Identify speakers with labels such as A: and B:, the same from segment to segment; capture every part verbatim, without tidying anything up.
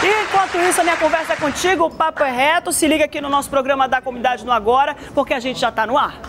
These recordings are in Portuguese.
A: E enquanto isso, a minha conversa é contigo, o papo é reto. Se liga aqui no nosso programa da Comunidade no Agora, porque a gente já tá no ar.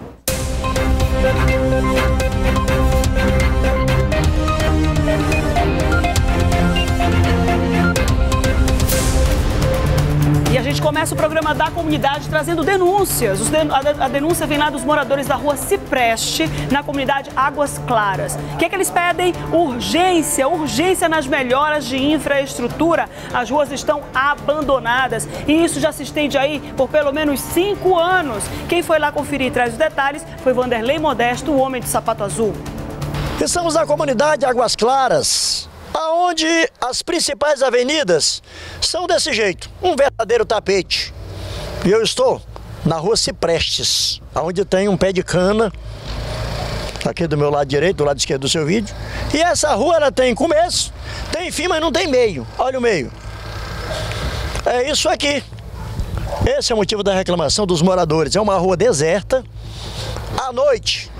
A: E a gente começa o programa da comunidade trazendo denúncias. A denúncia vem lá dos moradores da rua Cipreste, na comunidade Águas Claras. O que é que eles pedem? Urgência, urgência nas melhoras de infraestrutura. As ruas estão abandonadas e isso já se estende aí por pelo menos cinco anos. Quem foi lá conferir e traz os detalhes foi Vanderlei Modesto, o homem de sapato azul.
B: Estamos na comunidade Águas Claras, aonde as principais avenidas são desse jeito, um verdadeiro tapete. E eu estou na rua Ciprestes, onde tem um pé de cana, aqui do meu lado direito, do lado esquerdo do seu vídeo. E essa rua ela tem começo, tem fim, mas não tem meio. Olha o meio. É isso aqui. Esse é o motivo da reclamação dos moradores. É uma rua deserta, à noite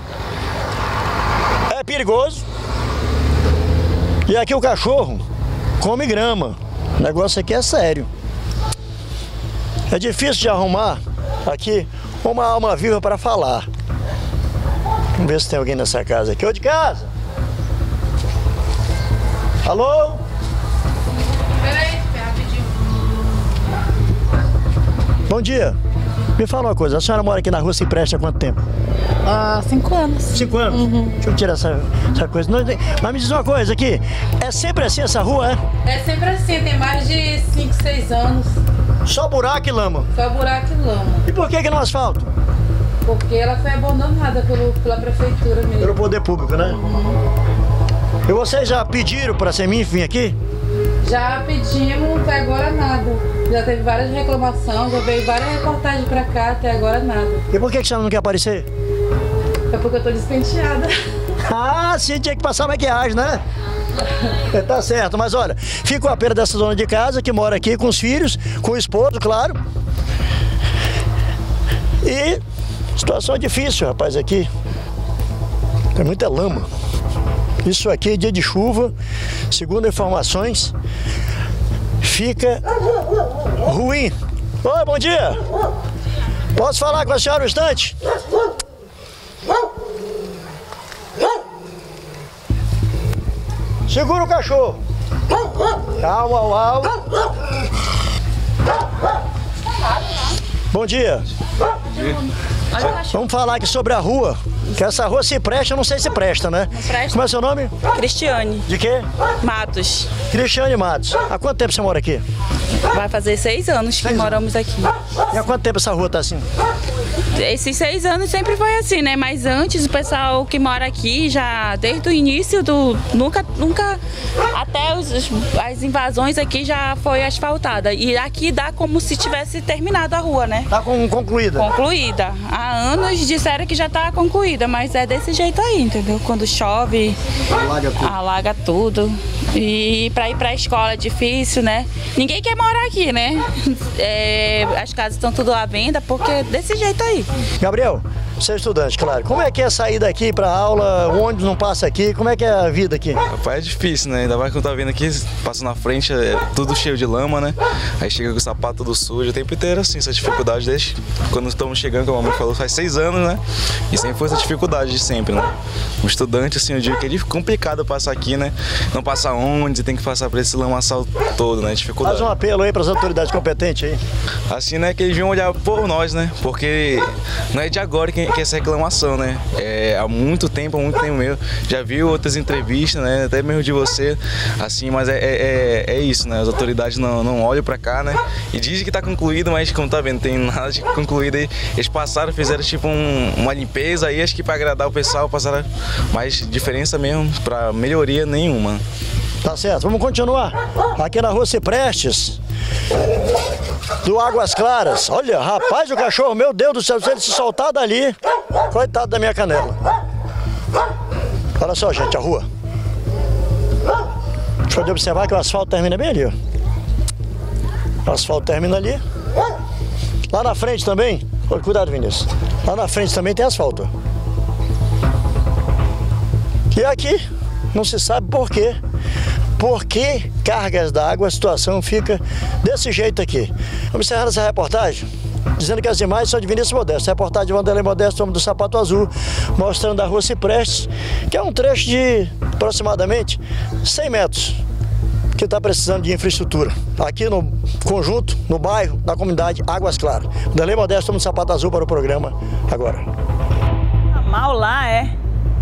B: é perigoso. E aqui o cachorro come grama. O negócio aqui é sério. É difícil de arrumar aqui uma alma viva para falar. Vamos ver se tem alguém nessa casa aqui. Ô, de casa! Alô?
C: Peraí, rapidinho.
B: Bom dia. Me fala uma coisa, a senhora mora aqui na rua Cipreste há quanto tempo?
C: Há cinco anos.
B: Cinco anos?
C: Uhum.
B: Deixa eu tirar essa, essa coisa. Não, mas me diz uma coisa aqui, é sempre assim essa rua, é?
C: É sempre assim, tem mais de cinco, seis anos.
B: Só buraco e lama?
C: Só buraco e lama.
B: E por que que não asfalto?
C: Porque ela foi abandonada pelo, pela prefeitura mesmo.
B: Pelo poder público, né?
C: Uhum.
B: E vocês já pediram para a Semim vir aqui?
C: Já pedimos, até agora nada. Já teve várias reclamações, já veio várias reportagens pra cá, até agora nada.
B: E por que que a senhora não quer aparecer?
C: É porque eu tô despenteada.
B: Ah, sim, tinha que passar maquiagem, né? É, tá certo, mas olha, fico a pena dessa dona de casa que mora aqui com os filhos, com o esposo, claro. E situação difícil, rapaz, aqui. Tem muita lama. Isso aqui, dia de chuva, segundo informações, fica ruim. Oi, bom dia. Posso falar com a senhora um instante? Segura o cachorro. Calma, au, au. Bom dia. Vamos falar aqui sobre a rua. Que essa rua se presta, eu não sei se presta, né?
D: Não presta.
B: Como é o seu nome?
D: Cristiane.
B: De quê?
D: Matos.
B: Cristiane Matos. Há quanto tempo você mora aqui?
D: Vai fazer seis anos que
B: Seis
D: moramos aqui.
B: E há quanto tempo essa rua tá assim?
D: Esses seis anos sempre foi assim, né? Mas antes o pessoal que mora aqui já desde o início do nunca, nunca até os, as invasões aqui já foi asfaltada. E aqui dá como se tivesse terminado a rua, né?
B: Tá com, concluída?
D: Concluída. Há anos disseram que já tá concluída, mas é desse jeito aí, entendeu? Quando chove,
B: Alaga tudo.
D: alaga tudo. E para ir para a escola é difícil, né? Ninguém quer morar aqui, né? É, as casas estão tudo à venda porque é desse jeito aí.
B: Gabriel, você é estudante, claro. Como é que é sair daqui pra aula, o ônibus não passa aqui? Como é que é a vida aqui?
E: Rapaz, é difícil, né? Ainda mais que eu tô vindo aqui, passo na frente, é tudo cheio de lama, né? Aí chega com o sapato todo sujo, o tempo inteiro assim, essa dificuldade desde quando estamos chegando, como a mamãe falou, faz seis anos, né? E sempre foi essa dificuldade de sempre, né? Um estudante, assim, eu digo que é complicado passar aqui, né? Não passar onde, tem que passar por esse lamaçal todo, né? Dificuldade.
B: Faz um apelo aí pras autoridades competentes aí.
E: Assim, né, que eles vão olhar por nós, né? Porque não é de agora que, que essa reclamação, né? É, há muito tempo, há muito tempo mesmo. Já vi outras entrevistas, né? Até mesmo de você, assim, mas é, é, é isso, né? As autoridades não, não olham pra cá, né? E dizem que tá concluído, mas como tá vendo, tem nada de concluído aí. Eles passaram, fizeram tipo um, uma limpeza aí, acho que pra agradar o pessoal, passaram mais diferença mesmo, pra melhoria nenhuma.
B: Tá certo, vamos continuar. Aqui na rua Ciprestes, do Águas Claras. Olha, rapaz, o cachorro, meu Deus do céu, se ele se soltar dali, coitado da minha canela. Olha só, gente, a rua. Deixa eu observar que o asfalto termina bem ali, ó. O asfalto termina ali. Lá na frente também, olha, cuidado, Vinícius. Lá na frente também tem asfalto. E aqui, não se sabe por quê, por que cargas d'água a situação fica desse jeito aqui. Vamos encerrar essa reportagem dizendo que as imagens são de Vinícius Modesto. Reportagem de Vanderlei Modesto, homem do sapato azul, mostrando a rua Ciprestes, que é um trecho de aproximadamente cem metros, que está precisando de infraestrutura. Aqui no conjunto, no bairro, na comunidade Águas Claras. Vanderlei Modesto, homem do sapato azul, para o programa agora.
A: Ramal lá é.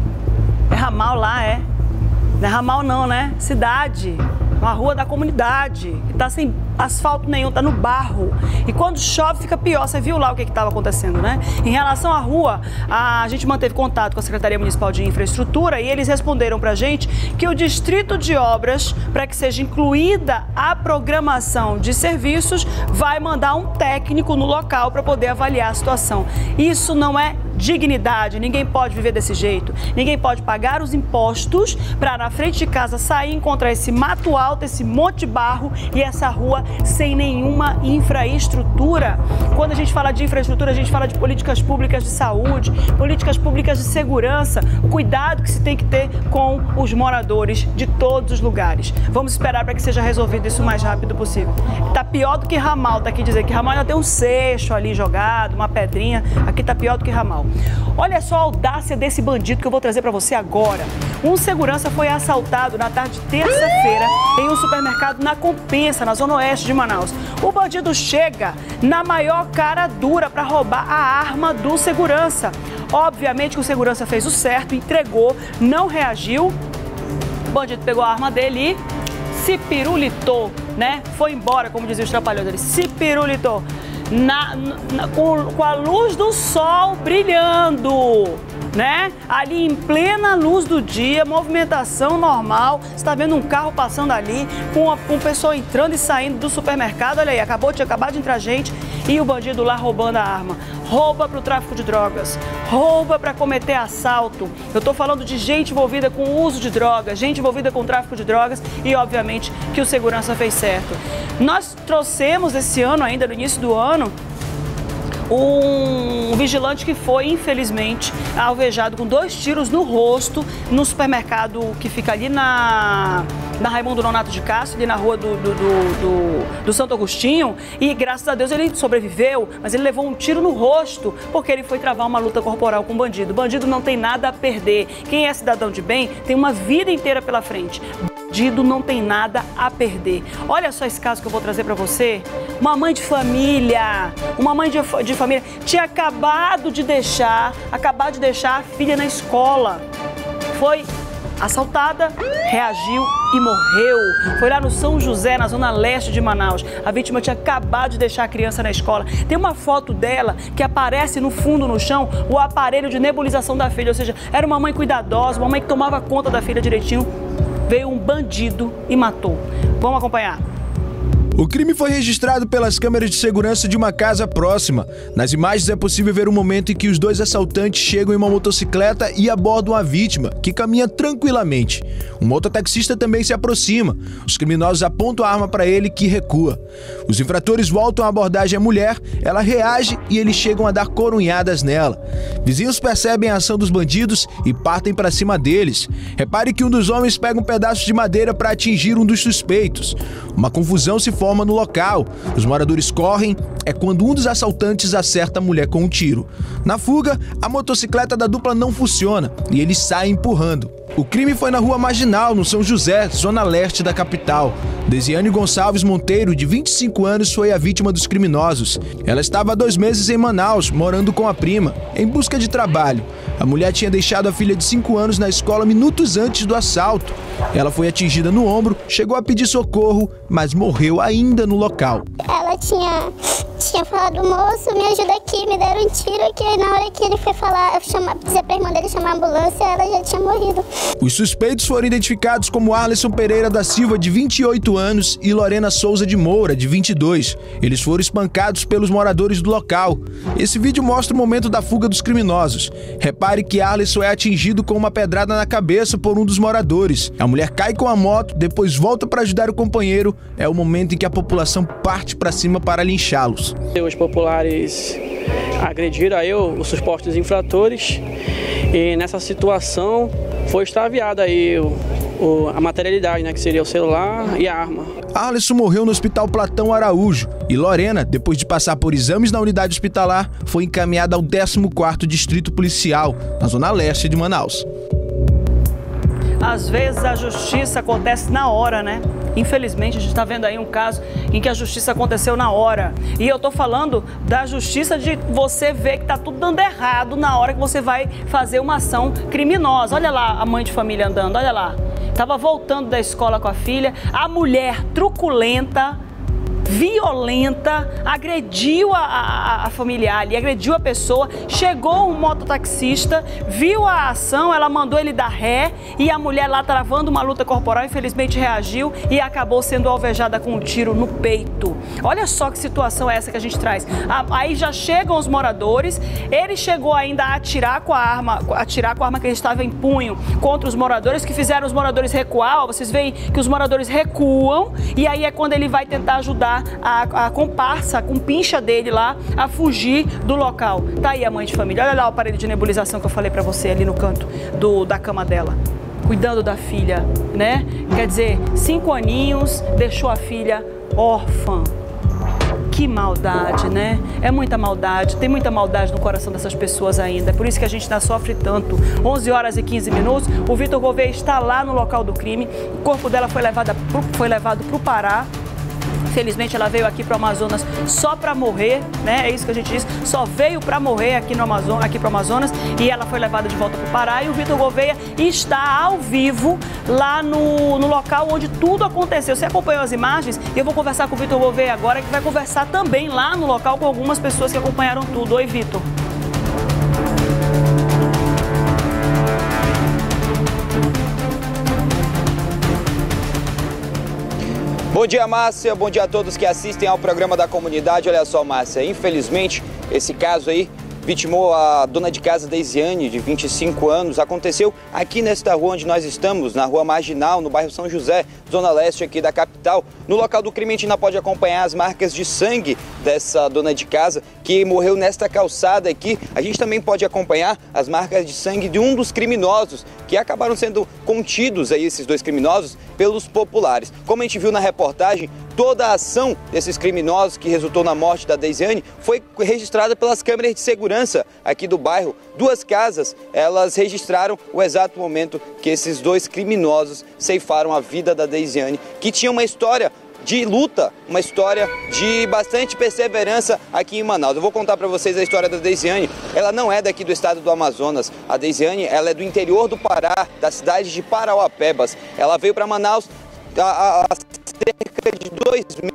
A: É ramal lá é. Não é ramal não, né? Cidade. Uma rua da comunidade, que tá sem asfalto nenhum, tá no barro. E quando chove fica pior, você viu lá o que estava acontecendo, né? Em relação à rua, a gente manteve contato com a Secretaria Municipal de Infraestrutura e eles responderam pra gente que o Distrito de Obras, para que seja incluída a programação de serviços, vai mandar um técnico no local para poder avaliar a situação. Isso não é dignidade, ninguém pode viver desse jeito, ninguém pode pagar os impostos para na frente de casa sair e encontrar esse mato alto, esse monte de barro e essa rua sem nenhuma infraestrutura. Quando a gente fala de infraestrutura, a gente fala de políticas públicas de saúde, políticas públicas de segurança, o cuidado que se tem que ter com os moradores de todos os lugares. Vamos esperar para que seja resolvido isso o mais rápido possível. Tá pior do que Ramal, tá aqui dizer que Ramal ainda tem um seixo ali jogado, uma pedrinha, aqui tá pior do que Ramal. Olha só a audácia desse bandido que eu vou trazer para você agora. Um segurança foi assaltado na tarde de terça-feira em um supermercado na Compensa, na zona oeste de Manaus. O bandido chega na maior cara dura para roubar a arma do segurança. Obviamente que o segurança fez o certo, entregou, não reagiu. O bandido pegou a arma dele e se pirulitou, né? Foi embora, como dizia os trapalhões, ele se pirulitou. Na, na, com, com a luz do sol brilhando, né? Ali em plena luz do dia, movimentação normal. Você está vendo um carro passando ali, com, a, com pessoa entrando e saindo do supermercado. Olha aí, acabou de acabar de entrar gente e o bandido lá roubando a arma. Rouba para o tráfico de drogas, rouba para cometer assalto. Eu estou falando de gente envolvida com o uso de drogas, gente envolvida com o tráfico de drogas e, obviamente, que o segurança fez certo. Nós trouxemos esse ano, ainda no início do ano, um vigilante que foi, infelizmente, alvejado com dois tiros no rosto no supermercado que fica ali na, na Raimundo Nonato de Castro, ali na rua do, do, do, do, do Santo Agostinho, e graças a Deus ele sobreviveu, mas ele levou um tiro no rosto porque ele foi travar uma luta corporal com o bandido. O bandido não tem nada a perder. Quem é cidadão de bem tem uma vida inteira pela frente. Bandido não tem nada a perder. Olha só esse caso que eu vou trazer para você. Uma mãe de família, uma mãe de, de família tinha acabado de deixar, acabado de deixar a filha na escola. Foi assaltada, reagiu e morreu. Foi lá no São José, na zona leste de Manaus. A vítima tinha acabado de deixar a criança na escola. Tem uma foto dela que aparece no fundo, no chão, o aparelho de nebulização da filha. Ou seja, era uma mãe cuidadosa, uma mãe que tomava conta da filha direitinho. Veio um bandido e matou. Vamos acompanhar.
F: O crime foi registrado pelas câmeras de segurança de uma casa próxima. Nas imagens é possível ver o momento em que os dois assaltantes chegam em uma motocicleta e abordam a vítima, que caminha tranquilamente. Um mototaxista também se aproxima. Os criminosos apontam a arma para ele, que recua. Os infratores voltam a abordagem à mulher, ela reage e eles chegam a dar coronhadas nela. Vizinhos percebem a ação dos bandidos e partem para cima deles. Repare que um dos homens pega um pedaço de madeira para atingir um dos suspeitos. Uma confusão se forma no local. Os moradores correm, é quando um dos assaltantes acerta a mulher com um tiro. Na fuga, a motocicleta da dupla não funciona e eles saem empurrando. O crime foi na Rua Marginal, no São José, zona leste da capital. Desiane Gonçalves Monteiro, de vinte e cinco anos, foi a vítima dos criminosos. Ela estava há dois meses em Manaus, morando com a prima, em busca de trabalho. A mulher tinha deixado a filha de cinco anos na escola minutos antes do assalto. Ela foi atingida no ombro, chegou a pedir socorro, mas morreu ainda no local.
G: Ela tinha, tinha falado, moço, me ajuda aqui, me deram um tiro aqui. Aí na hora que ele foi falar, chamar, dizer pra irmã dele chamar a ambulância, ela já tinha morrido.
F: Os suspeitos foram identificados como Arlisson Pereira da Silva, de vinte e oito anos, e Lorena Souza de Moura, de vinte e dois. Eles foram espancados pelos moradores do local. Esse vídeo mostra o momento da fuga dos criminosos. Repare que Arlisson é atingido com uma pedrada na cabeça por um dos moradores. A mulher cai com a moto, depois volta para ajudar o companheiro. É o momento em que a população parte para cima para linchá-los.
H: Os populares agrediram aí os supostos infratores e nessa situação foi extraviado aí o, a materialidade, né, que seria o celular e a arma.
F: Arlisson morreu no Hospital Platão Araújo e Lorena, depois de passar por exames na unidade hospitalar, foi encaminhada ao décimo quarto Distrito Policial, na zona leste de Manaus.
A: Às vezes a justiça acontece na hora, né? Infelizmente, a gente está vendo aí um caso em que a justiça aconteceu na hora. E eu tô falando da justiça de você ver que tá tudo dando errado na hora que você vai fazer uma ação criminosa. Olha lá a mãe de família andando, olha lá. Tava voltando da escola com a filha, a mulher truculenta, violenta, agrediu a, a, a familiar ali, agrediu a pessoa, chegou um mototaxista, viu a ação, ela mandou ele dar ré e a mulher lá travando uma luta corporal, infelizmente reagiu e acabou sendo alvejada com um tiro no peito. Olha só que situação é essa que a gente traz. Aí já chegam os moradores, ele chegou ainda a atirar com a arma, atirar com a arma que ele estava em punho contra os moradores, que fizeram os moradores recuar. Ó, vocês veem que os moradores recuam e aí é quando ele vai tentar ajudar A, a comparsa, com pincha dele lá, a fugir do local. Tá aí a mãe de família. Olha lá o aparelho de nebulização que eu falei pra você ali no canto do, da cama dela. Cuidando da filha, né? Quer dizer, cinco aninhos, deixou a filha órfã. Que maldade, né? É muita maldade, tem muita maldade no coração dessas pessoas ainda. É por isso que a gente ainda sofre tanto. onze horas e quinze minutos, o Vitor Gouveia está lá no local do crime. O corpo dela foi, levada pro, foi levado para o Pará. Felizmente ela veio aqui para o Amazonas só para morrer, né? É isso que a gente diz, só veio para morrer aqui no Amazonas, aqui para o Amazonas, e ela foi levada de volta para o Pará. E o Vitor Gouveia está ao vivo lá no, no local onde tudo aconteceu. Você acompanhou as imagens? E eu vou conversar com o Vitor Gouveia agora, que vai conversar também lá no local com algumas pessoas que acompanharam tudo. Oi, Vitor.
I: Bom dia, Márcia. Bom dia a todos que assistem ao programa da comunidade. Olha só, Márcia, infelizmente, esse caso aí vitimou a dona de casa Deisiane, de vinte e cinco anos. Aconteceu aqui nesta rua onde nós estamos, na Rua Marginal, no bairro São José, zona leste aqui da capital. No local do crime a gente ainda pode acompanhar as marcas de sangue dessa dona de casa que morreu nesta calçada aqui. A gente também pode acompanhar as marcas de sangue de um dos criminosos que acabaram sendo contidos aí, esses dois criminosos, pelos populares. Como a gente viu na reportagem, toda a ação desses criminosos que resultou na morte da Deisiane foi registrada pelas câmeras de segurança aqui do bairro. Duas casas, elas registraram o exato momento que esses dois criminosos ceifaram a vida da Deisiane, que tinha uma história de luta, uma história de bastante perseverança aqui em Manaus. Eu vou contar para vocês a história da Deisiane. Ela não é daqui do estado do Amazonas. A Deisiane, ela é do interior do Pará, da cidade de Parauapebas. Ela veio para Manaus há cerca de dois meses.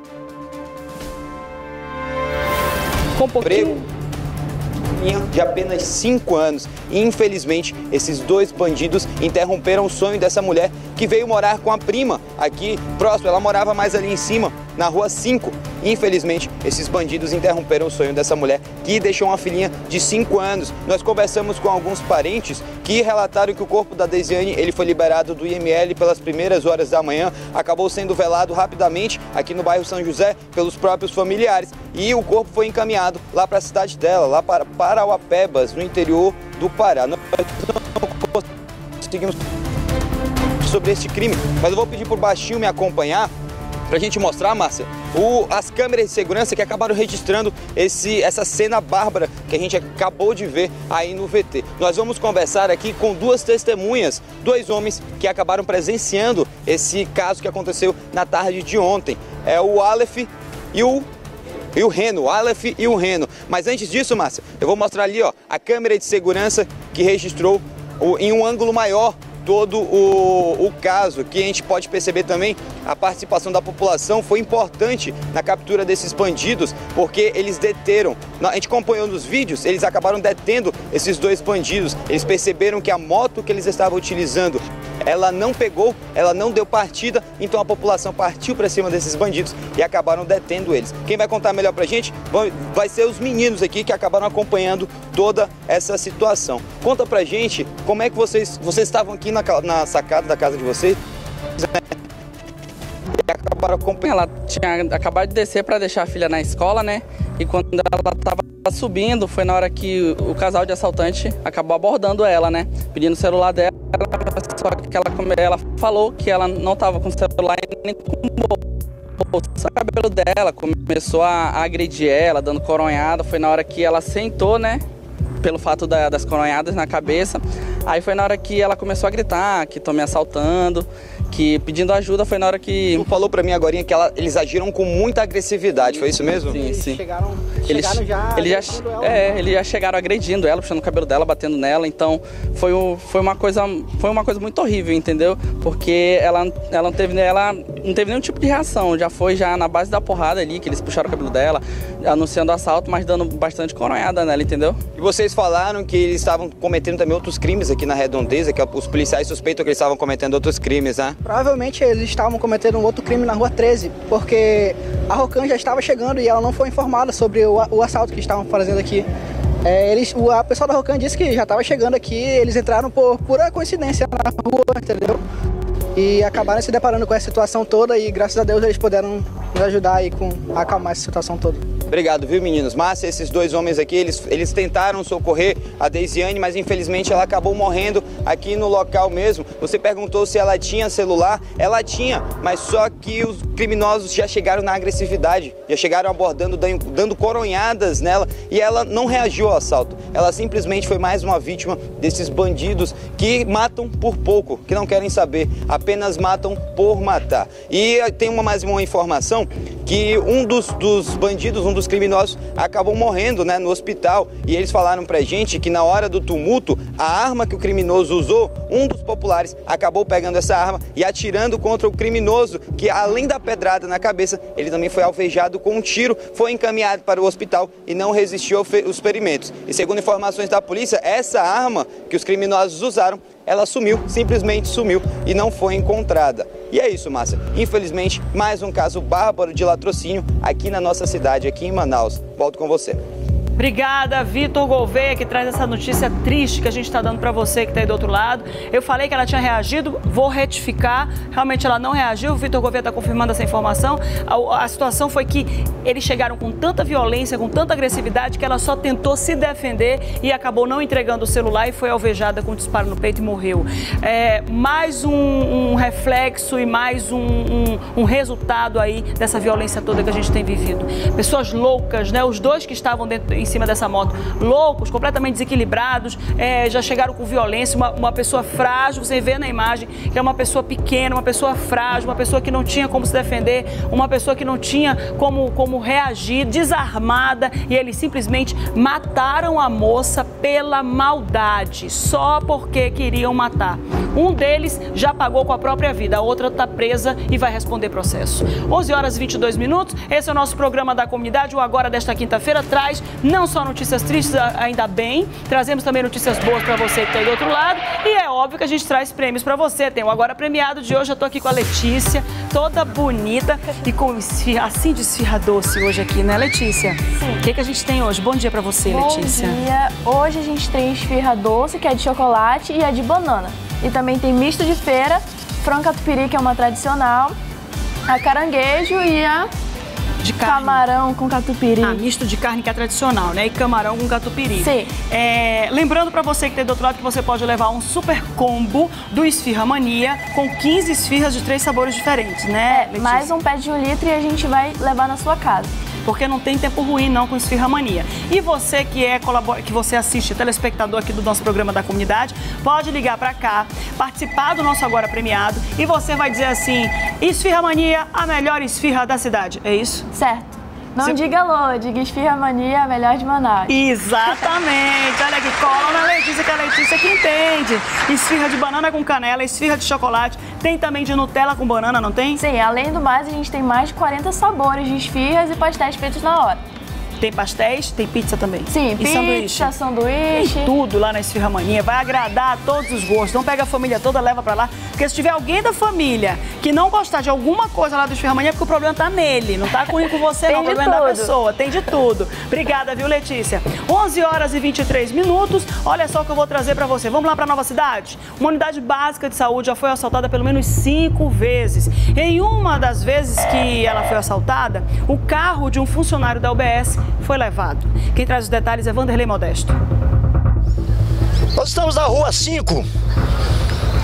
A: Com pouquinho
I: de apenas cinco anos. E, infelizmente, esses dois bandidos interromperam o sonho dessa mulher que veio morar com a prima aqui próximo. Ela morava mais ali em cima, na rua cinco. Infelizmente, esses bandidos interromperam o sonho dessa mulher que deixou uma filhinha de cinco anos. Nós conversamos com alguns parentes que relataram que o corpo da Deisiane, ele foi liberado do I M L pelas primeiras horas da manhã, acabou sendo velado rapidamente aqui no bairro São José pelos próprios familiares e o corpo foi encaminhado lá para a cidade dela, lá para Parauapebas, no interior do Pará. Nós não conseguimos sobre este crime, mas eu vou pedir por baixinho me acompanhar pra gente mostrar, Márcia, o, as câmeras de segurança que acabaram registrando esse, essa cena bárbara que a gente acabou de ver aí no V T. Nós vamos conversar aqui com duas testemunhas, dois homens que acabaram presenciando esse caso que aconteceu na tarde de ontem. É o Aleph e o E o Reno, o Aleph e o Reno. Mas antes disso, Márcia, eu vou mostrar ali, ó, a câmera de segurança que registrou o, em um ângulo maior todo o, o caso, que a gente pode perceber também a participação da população foi importante na captura desses bandidos, porque eles deteram, a gente acompanhou nos vídeos, eles acabaram detendo esses dois bandidos, eles perceberam que a moto que eles estavam utilizando, ela não pegou, ela não deu partida, então a população partiu para cima desses bandidos e acabaram detendo eles. Quem vai contar melhor pra gente vai ser os meninos aqui que acabaram acompanhando toda essa situação. Conta pra gente como é que vocês, vocês estavam aqui na, na sacada da casa de vocês e acabaram acompanhando.
J: Ela tinha acabado de descer para deixar a filha na escola, né? E quando ela estava subindo, foi na hora que o casal de assaltante acabou abordando ela, né? Pedindo o celular dela, Só que ela, ela falou que ela não estava com celular nem com bolsa. O cabelo dela começou a agredir ela, dando coronhada. Foi na hora que ela sentou, né? Pelo fato da, das coronhadas na cabeça. Aí foi na hora que ela começou a gritar, que estão me assaltando, que pedindo ajuda. Foi na hora que...
I: Tu falou pra mim agora que ela, eles agiram com muita agressividade, foi isso mesmo?
J: Sim, sim.
K: Eles chegaram,
J: Eles,
K: chegaram já...
J: eles, já
K: ela,
J: é, eles já chegaram agredindo ela, puxando o cabelo dela, batendo nela. Então foi, o, foi, uma, coisa, foi uma coisa muito horrível, entendeu? Porque ela, ela, não teve, ela não teve nenhum tipo de reação. Já foi já na base da porrada ali, que eles puxaram o cabelo dela, anunciando o assalto, mas dando bastante coronhada nela, entendeu?
I: E vocês falaram que eles estavam cometendo também outros crimes aqui na Redondeza, que os policiais suspeitam que eles estavam cometendo outros crimes, né?
K: Provavelmente eles estavam cometendo um outro crime na Rua treze, porque a Rocan já estava chegando e ela não foi informada sobre o, o assalto que estavam fazendo aqui. É, eles, o a pessoal da Rocan disse que já estava chegando aqui, eles entraram por pura coincidência na rua, entendeu? E acabaram se deparando com essa situação toda e graças a Deus eles puderam nos ajudar aí com a acalmar essa situação toda.
I: Obrigado, viu, meninos? Márcia, esses dois homens aqui, eles, eles tentaram socorrer a Deisiane, mas infelizmente ela acabou morrendo aqui no local mesmo. Você perguntou se ela tinha celular. Ela tinha, mas só que os criminosos já chegaram na agressividade, já chegaram abordando, dando coronhadas nela e ela não reagiu ao assalto. Ela simplesmente foi mais uma vítima desses bandidos que matam por pouco, que não querem saber, apenas matam por matar. E tem uma mais uma informação que um dos, dos bandidos, um dos criminosos acabou morrendo, né, no hospital, e eles falaram pra gente que na hora do tumulto, a arma que o criminoso usou, um dos populares acabou pegando essa arma e atirando contra o criminoso, que além da pedrada na cabeça, ele também foi alvejado com um tiro, foi encaminhado para o hospital e não resistiu aos ferimentos. E segundo informações da polícia, essa arma que os criminosos usaram, ela sumiu, simplesmente sumiu e não foi encontrada. E é isso, Márcia. Infelizmente, mais um caso bárbaro de latrocínio aqui na nossa cidade, aqui em Manaus. Volto com você.
A: Obrigada, Vitor Gouveia, que traz essa notícia triste que a gente está dando para você que está aí do outro lado. Eu falei que ela tinha reagido, vou retificar. Realmente ela não reagiu, o Vitor Gouveia está confirmando essa informação. A, a situação foi que eles chegaram com tanta violência, com tanta agressividade, que ela só tentou se defender e acabou não entregando o celular e foi alvejada com um disparo no peito e morreu. É, mais um, um reflexo e mais um, um, um resultado aí dessa violência toda que a gente tem vivido. Pessoas loucas, né? Os dois que estavam dentro em cima dessa moto, loucos, completamente desequilibrados, é, já chegaram com violência, uma, uma pessoa frágil, você vê na imagem que é uma pessoa pequena, uma pessoa frágil, uma pessoa que não tinha como se defender, uma pessoa que não tinha como, como reagir, desarmada, e eles simplesmente mataram a moça pela maldade, só porque queriam matar. Um deles já pagou com a própria vida, a outra está presa e vai responder processo. onze horas e vinte e dois minutos, esse é o nosso programa da comunidade, o Agora desta quinta-feira traz não só notícias tristes, ainda bem, trazemos também notícias boas para você que está aí do outro lado e é óbvio que a gente traz prêmios para você. Tem o Agora Premiado de hoje, eu estou aqui com a Letícia, toda bonita e com esfirra, assim de esfirra doce hoje aqui, né, Letícia? Sim. O que, que a gente tem hoje? Bom dia para você,
L: Bom
A: Letícia.
L: Bom dia. Hoje a gente tem esfirra doce, que é de chocolate e é de banana. E também tem misto de feira, frango catupiry, que é uma tradicional, a caranguejo e a... de carne. Camarão com catupiry.
A: Ah, misto de carne que é tradicional, né? E camarão com catupiry.
L: Sim.
A: É, lembrando pra você que tem do outro lado que você pode levar um super combo do Esfirra Mania com quinze esfirras de três sabores diferentes, né, Letícia?
L: Mais um pé de um litro e a gente vai levar na sua casa.
A: Porque não tem tempo ruim não com Esfirra Mania. E você que é colabora, que você assiste, telespectador aqui do nosso programa da comunidade, pode ligar pra cá, participar do nosso Agora Premiado e você vai dizer assim: Esfirra Mania, a melhor esfirra da cidade. É isso?
L: Certo. Não
A: Você...
L: diga alô, diga Esfirra Mania, a melhor de Manaus.
A: Exatamente. Olha aqui, cola na Letícia, que a Letícia que entende. Esfirra de banana com canela, esfirra de chocolate. Tem também de Nutella com banana, não tem?
L: Sim, além do mais, a gente tem mais de quarenta sabores de esfirras e pastéis feitos na hora.
A: Tem pastéis, tem pizza também.
L: Sim,
A: e
L: pizza, sanduíche. sanduíche.
A: Tem tudo lá na Esfirra Mania. Vai agradar a todos os gostos. Não pega a família toda, leva pra lá. Porque se tiver alguém da família que não gostar de alguma coisa lá do Esfirra Mania, é porque o problema tá nele. Não tá ruim com você, não. O problema é da pessoa. Tem de tudo. Obrigada, viu, Letícia? onze horas e vinte e três minutos. Olha só o que eu vou trazer pra você. Vamos lá pra Nova Cidade? Uma unidade básica de saúde já foi assaltada pelo menos cinco vezes. Em uma das vezes que ela foi assaltada, o carro de um funcionário da U B S foi levado. Quem traz os detalhes é Vanderlei Modesto.
B: Nós estamos na Rua cinco,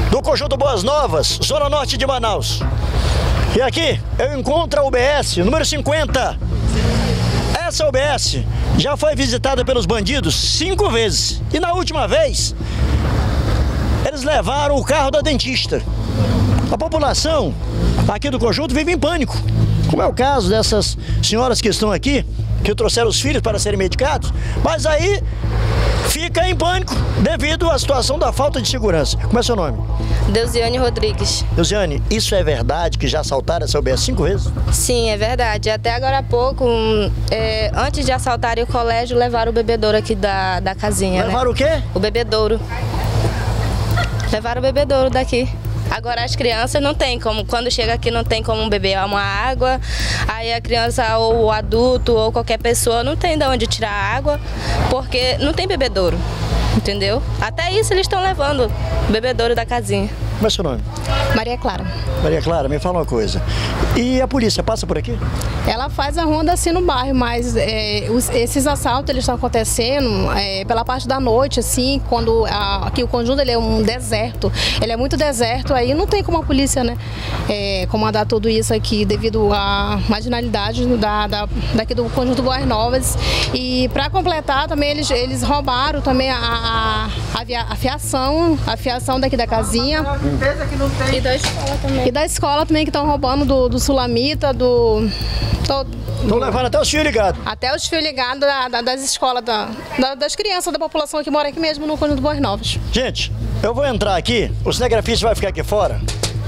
B: do Conjunto Boas Novas, Zona Norte de Manaus. E aqui eu encontro a U B S número cinquenta. Essa U B S já foi visitada pelos bandidos cinco vezes. E na última vez, eles levaram o carro da dentista. A população aqui do conjunto vive em pânico, como é o caso dessas senhoras que estão aqui, que trouxeram os filhos para serem medicados, mas aí fica em pânico devido à situação da falta de segurança. Como é seu nome?
M: Deusiane Rodrigues.
B: Deusiane, isso é verdade que já assaltaram essa U B S cinco vezes?
M: Sim, é verdade. Até agora há pouco, é, antes de assaltarem o colégio, levaram o bebedouro aqui da, da casinha.
B: Levaram, né, o quê?
M: O bebedouro. Levaram o bebedouro daqui. Agora as crianças não tem como, quando chega aqui não tem como beber uma água, aí a criança ou o adulto ou qualquer pessoa não tem de onde tirar água, porque não tem bebedouro, entendeu? Até isso eles estão levando o bebedouro da casinha.
B: Como é seu nome?
N: Maria Clara.
B: Maria Clara, me fala uma coisa. E a polícia passa por aqui?
N: Ela faz a ronda assim no bairro, mas é, os, esses assaltos eles estão acontecendo é, pela parte da noite, assim, quando a, aqui o conjunto ele é um deserto, ele é muito deserto, aí não tem como a polícia, né, é, comandar tudo isso aqui devido à marginalidade da, da, daqui do conjunto Boas Novas. E para completar também eles, eles roubaram também a, a, a, a fiação, a fiação daqui da casinha.
M: E da escola também.
N: E da escola também, que estão roubando do, do Sulamita, do...
B: Estão levando até os fios ligados.
N: Até os fios ligados da, da, das escolas, da, da, das crianças da população que mora aqui mesmo no Conjunto Boas Novas.
B: Gente, eu vou entrar aqui, o cinegrafista vai ficar aqui fora.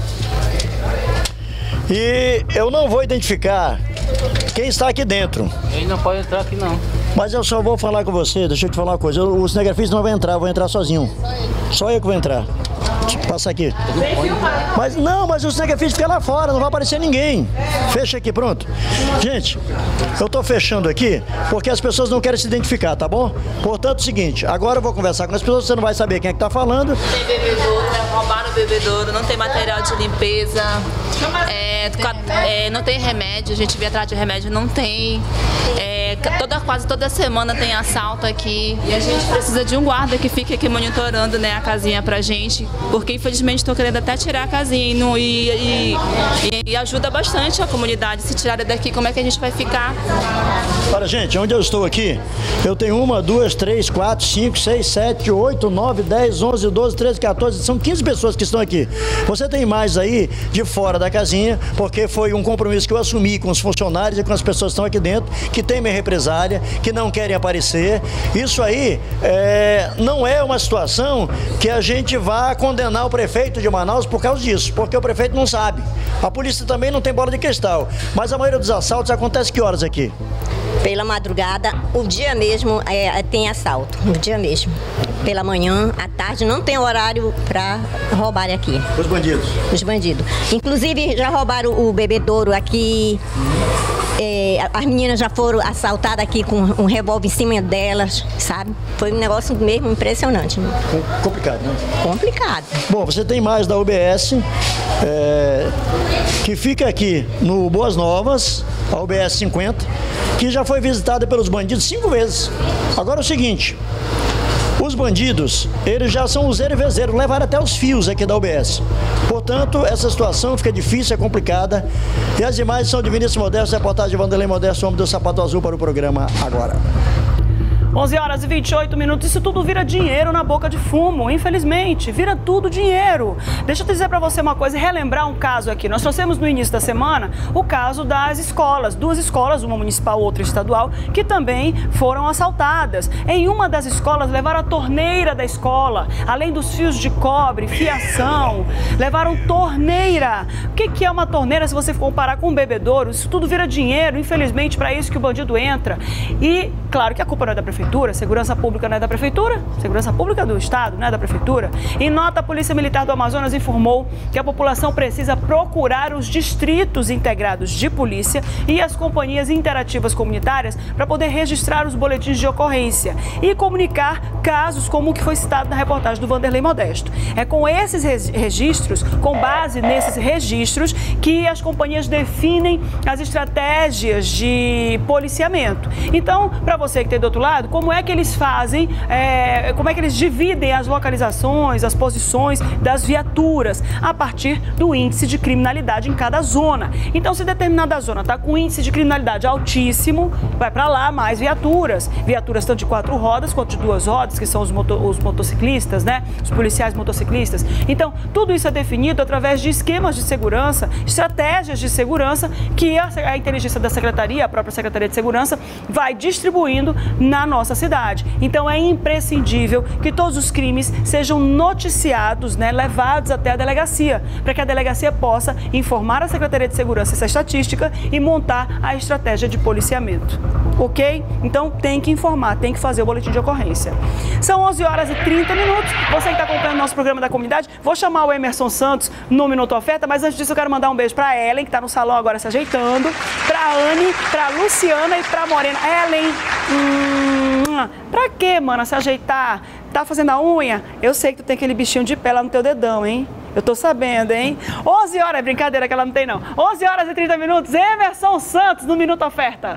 B: E eu não vou identificar quem está aqui dentro.
J: Ele não pode entrar aqui não.
B: Mas eu só vou falar com você, deixa eu te falar uma coisa. Eu, o cinegrafista não vai entrar, eu vou entrar sozinho. Só eu que vou entrar. Passa aqui. Mas não, mas o cinegrafista fica lá fora, não vai aparecer ninguém. Fecha aqui, pronto. Gente, eu tô fechando aqui porque as pessoas não querem se identificar, tá bom? Portanto, é o seguinte, agora eu vou conversar com as pessoas, você não vai saber quem é que tá falando.
D: Tem bebedouro, roubaram o bebedouro, não tem material de limpeza, é, é, não tem remédio, a gente via atrás de remédio, não tem. É, toda, quase toda semana tem assalto aqui e a gente precisa de um guarda que fique aqui monitorando, né, a casinha pra gente, porque infelizmente estou querendo até tirar a casinha e, não, e, e, e ajuda bastante a comunidade. Se tirarem daqui, como é que a gente vai ficar?
B: Olha, gente, onde eu estou aqui, eu tenho uma, duas, três, quatro, cinco, seis, sete, oito, nove, dez, onze, doze, treze, quatorze, são quinze pessoas que estão aqui. Você tem mais aí de fora da casinha, porque foi um compromisso que eu assumi com os funcionários e com as pessoas que estão aqui dentro, que temem represália, que não querem aparecer. Isso aí é, não é uma situação que a gente vá condenar o prefeito de Manaus por causa disso, porque o prefeito não sabe. A polícia também não tem bola de cristal, mas a maioria dos assaltos acontece que horas aqui?
O: Pela madrugada, o dia mesmo é, tem assalto, o dia mesmo. Pela manhã, à tarde, não tem horário para roubar aqui.
B: Os bandidos?
O: Os bandidos. Inclusive, já roubaram o bebedouro aqui. É, as meninas já foram assaltadas aqui com um revólver em cima delas, sabe? Foi um negócio mesmo impressionante. Né?
B: Complicado, né?
O: Complicado.
B: Bom, você tem mais da U B S, é, que fica aqui no Boas Novas, a U B S cinquenta, que já foi visitada pelos bandidos cinco vezes. Agora é o seguinte, os bandidos, eles já são os zero e vezeiro, levaram até os fios aqui da U B S. Portanto, essa situação fica difícil, é complicada. E as imagens são de Vinícius Modesto, reportagem de Vanderlei Modesto, homem do sapato azul, para o programa Agora.
A: onze horas e vinte e oito minutos, isso tudo vira dinheiro na boca de fumo, infelizmente, vira tudo dinheiro. Deixa eu dizer para você uma coisa e relembrar um caso aqui. Nós trouxemos no início da semana o caso das escolas, duas escolas, uma municipal, outra estadual, que também foram assaltadas. Em uma das escolas levaram a torneira da escola, além dos fios de cobre, fiação, levaram torneira. O que que é uma torneira se você comparar com um bebedouro? Isso tudo vira dinheiro, infelizmente, para isso que o bandido entra. E, claro que a culpa não é da prefeitura. Segurança pública não é da prefeitura, segurança pública do estado não é da prefeitura. Em nota, a Polícia Militar do Amazonas informou que a população precisa procurar os distritos integrados de polícia e as companhias interativas comunitárias para poder registrar os boletins de ocorrência e comunicar casos como o que foi citado na reportagem do Vanderlei Modesto. É com esses registros, com base nesses registros, que as companhias definem as estratégias de policiamento. Então, para você que tem do outro lado como é que eles fazem, é, como é que eles dividem as localizações, as posições das viaturas a partir do índice de criminalidade em cada zona. Então, se determinada zona está com índice de criminalidade altíssimo, vai para lá mais viaturas. Viaturas tanto de quatro rodas quanto de duas rodas, que são os, moto, os motociclistas, né? Os policiais motociclistas. Então, tudo isso é definido através de esquemas de segurança, estratégias de segurança que a, a inteligência da Secretaria, a própria Secretaria de Segurança, vai distribuindo na nossa cidade. Então, é imprescindível que todos os crimes sejam noticiados, né? Levados até a delegacia, para que a delegacia possa informar a Secretaria de Segurança essa estatística e montar a estratégia de policiamento. Ok? Então tem que informar, tem que fazer o boletim de ocorrência. São onze horas e trinta minutos. Você que está acompanhando o nosso programa da comunidade, vou chamar o Emerson Santos no Minuto Oferta, mas antes disso eu quero mandar um beijo para a Ellen, que está no salão agora se ajeitando, para a Anne, para a Luciana e para a Morena. Ellen, hum, pra que, mana, se ajeitar? Tá fazendo a unha? Eu sei que tu tem aquele bichinho de pé lá no teu dedão, hein? Eu tô sabendo, hein? onze horas, é brincadeira que ela não tem, não. onze horas e trinta minutos, Emerson Santos no Minuto Oferta.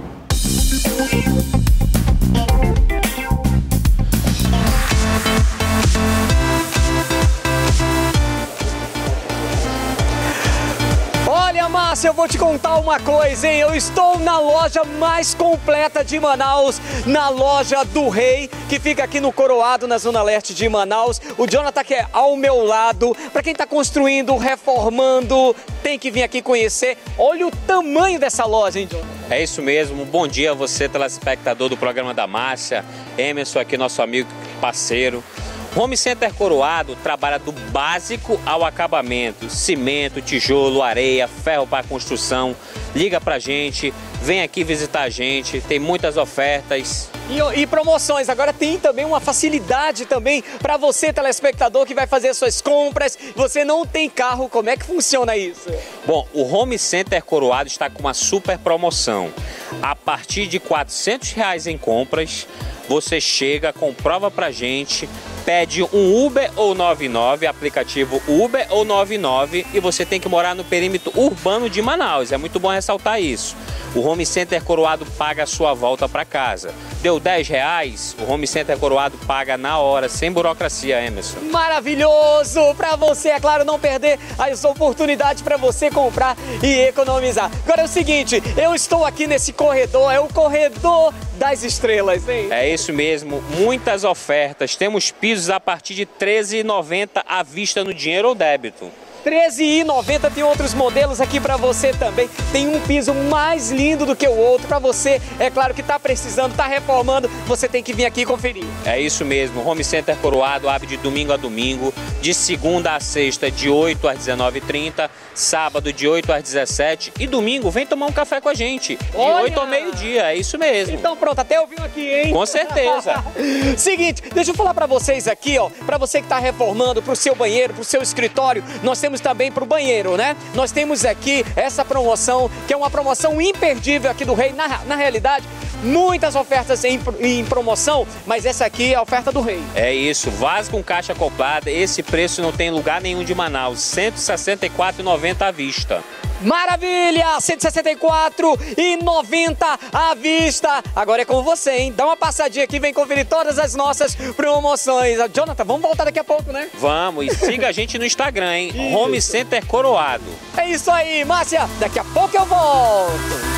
P: Olha, Márcia, eu vou te contar uma coisa, hein? Eu estou na loja mais completa de Manaus, na loja do Rei, que fica aqui no Coroado, na zona leste de Manaus. O Jonathan que é ao meu lado. Para quem está construindo, reformando, tem que vir aqui conhecer. Olha o tamanho dessa loja, hein, Jonathan?
Q: É isso mesmo. Bom dia a você, telespectador do programa da Márcia. Emerson aqui, nosso amigo, parceiro. Home Center Coroado trabalha do básico ao acabamento, cimento, tijolo, areia, ferro para construção. Liga pra gente, vem aqui visitar a gente, tem muitas ofertas.
P: E, e promoções, agora tem também uma facilidade também para você, telespectador, que vai fazer suas compras. Você não tem carro, como é que funciona isso?
Q: Bom, o Home Center Coroado está com uma super promoção. A partir de quatrocentos reais em compras, você chega, comprova pra gente, pede um Uber ou noventa e nove, aplicativo Uber ou noventa e nove, e você tem que morar no perímetro urbano de Manaus. É muito bom ressaltar isso. O Home Center Coroado paga a sua volta para casa. Deu dez reais, o Home Center Coroado paga na hora, sem burocracia, Emerson.
P: Maravilhoso! Para você, é claro, não perder as oportunidades para você comprar e economizar. Agora é o seguinte, eu estou aqui nesse corredor, é o corredor das estrelas, hein?
Q: É isso mesmo, muitas ofertas. Temos pisos a partir de treze reais e noventa centavos à vista no dinheiro ou débito.
P: treze reais e noventa centavos, tem outros modelos aqui para você também. Tem um piso mais lindo do que o outro para você. É claro que está precisando, está reformando, você tem que vir aqui conferir.
Q: É isso mesmo, Home Center Coroado abre de domingo a domingo, de segunda a sexta, de oito às dezenove e trinta, sábado de oito às dezessete e domingo vem tomar um café com a gente, de
P: Olha!
Q: oito ao meio-dia, é isso mesmo.
P: Então pronto, até eu vim aqui, hein?
Q: Com certeza.
P: Seguinte, deixa eu falar para vocês aqui, ó, para você que está reformando, para o seu banheiro, para o seu escritório, nós temos também para o banheiro, né? Nós temos aqui essa promoção, que é uma promoção imperdível aqui do Rei. Na, na realidade, muitas ofertas em, em promoção, mas essa aqui é a oferta do Rei.
Q: É isso, vaso com caixa acoplada, esse preço não tem lugar nenhum de Manaus, cento e sessenta e quatro reais e noventa centavos à vista.
P: Maravilha! cento e sessenta e quatro reais e noventa centavos à vista. Agora é com você, hein? Dá uma passadinha aqui, vem conferir todas as nossas promoções. Jonathan, vamos voltar daqui a pouco, né?
Q: Vamos, e siga a gente no Instagram, hein? Isso. Home Center Coroado.
P: É isso aí, Márcia. Daqui a pouco eu volto.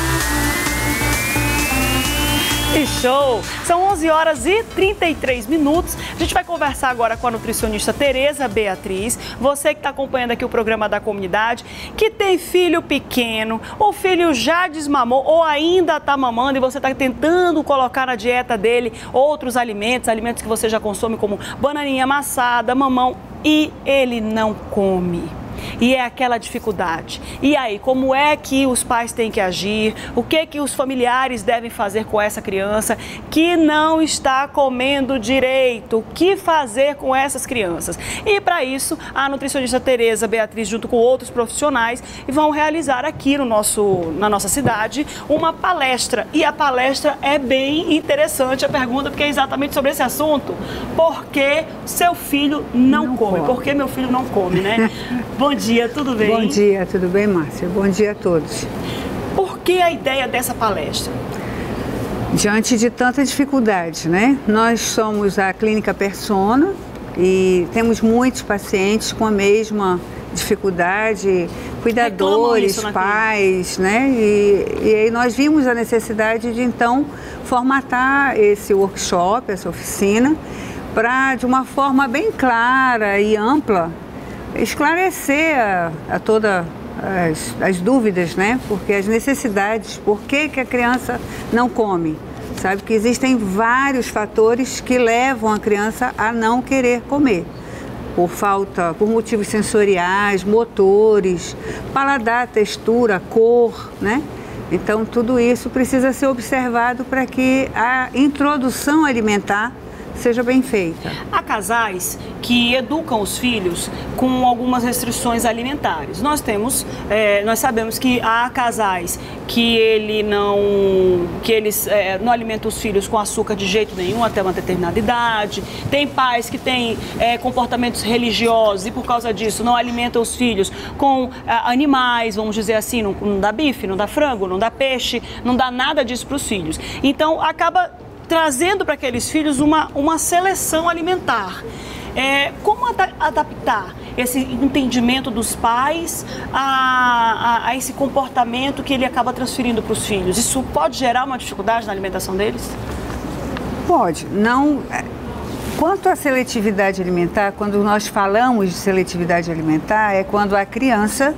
A: Que show! São onze horas e trinta e três minutos. A gente vai conversar agora com a nutricionista Tereza Beatriz. Você que está acompanhando aqui o programa da comunidade, que tem filho pequeno, o filho já desmamou ou ainda está mamando e você está tentando colocar na dieta dele outros alimentos, alimentos que você já consome como bananinha amassada, mamão, e ele não come. E é aquela dificuldade. E aí, como é que os pais têm que agir? O que que os familiares devem fazer com essa criança que não está comendo direito? O que fazer com essas crianças? E para isso, a nutricionista Tereza Beatriz, junto com outros profissionais, vão realizar aqui no nosso, na nossa cidade uma palestra. E a palestra é bem interessante, a pergunta, porque é exatamente sobre esse assunto. Por que seu filho não, não come? come? Por que meu filho não come, né? Bom dia, tudo bem?
R: Bom dia, tudo bem, Márcia? Bom dia a todos.
A: Por que a ideia dessa palestra?
R: diante de tanta dificuldade, né? Nós somos a Clínica Persona e temos muitos pacientes com a mesma dificuldade, cuidadores, pais, né? E, e aí nós vimos a necessidade de então formatar esse workshop, essa oficina, para de uma forma bem clara e ampla esclarecer a, a toda as, as dúvidas, né? Porque as necessidades, por que que a criança não come? Sabe que existem vários fatores que levam a criança a não querer comer. Por falta, por motivos sensoriais, motores, paladar, textura, cor, né? Então tudo isso precisa ser observado para que a introdução alimentar seja bem feita.
A: Há casais que educam os filhos com algumas restrições alimentares. Nós temos, é, nós sabemos que há casais que ele não, que eles é, não alimentam os filhos com açúcar de jeito nenhum até uma determinada idade. Tem pais que têm é, comportamentos religiosos e por causa disso não alimentam os filhos com é, animais, vamos dizer assim, não, não dá bife, não dá frango, não dá peixe, não dá nada disso para os filhos. Então acaba trazendo para aqueles filhos uma, uma seleção alimentar. É, como ad adaptar esse entendimento dos pais a, a, a esse comportamento que ele acaba transferindo para os filhos? Isso pode gerar uma dificuldade na alimentação deles?
R: Pode. Não. Quanto à seletividade alimentar, quando nós falamos de seletividade alimentar, é quando a criança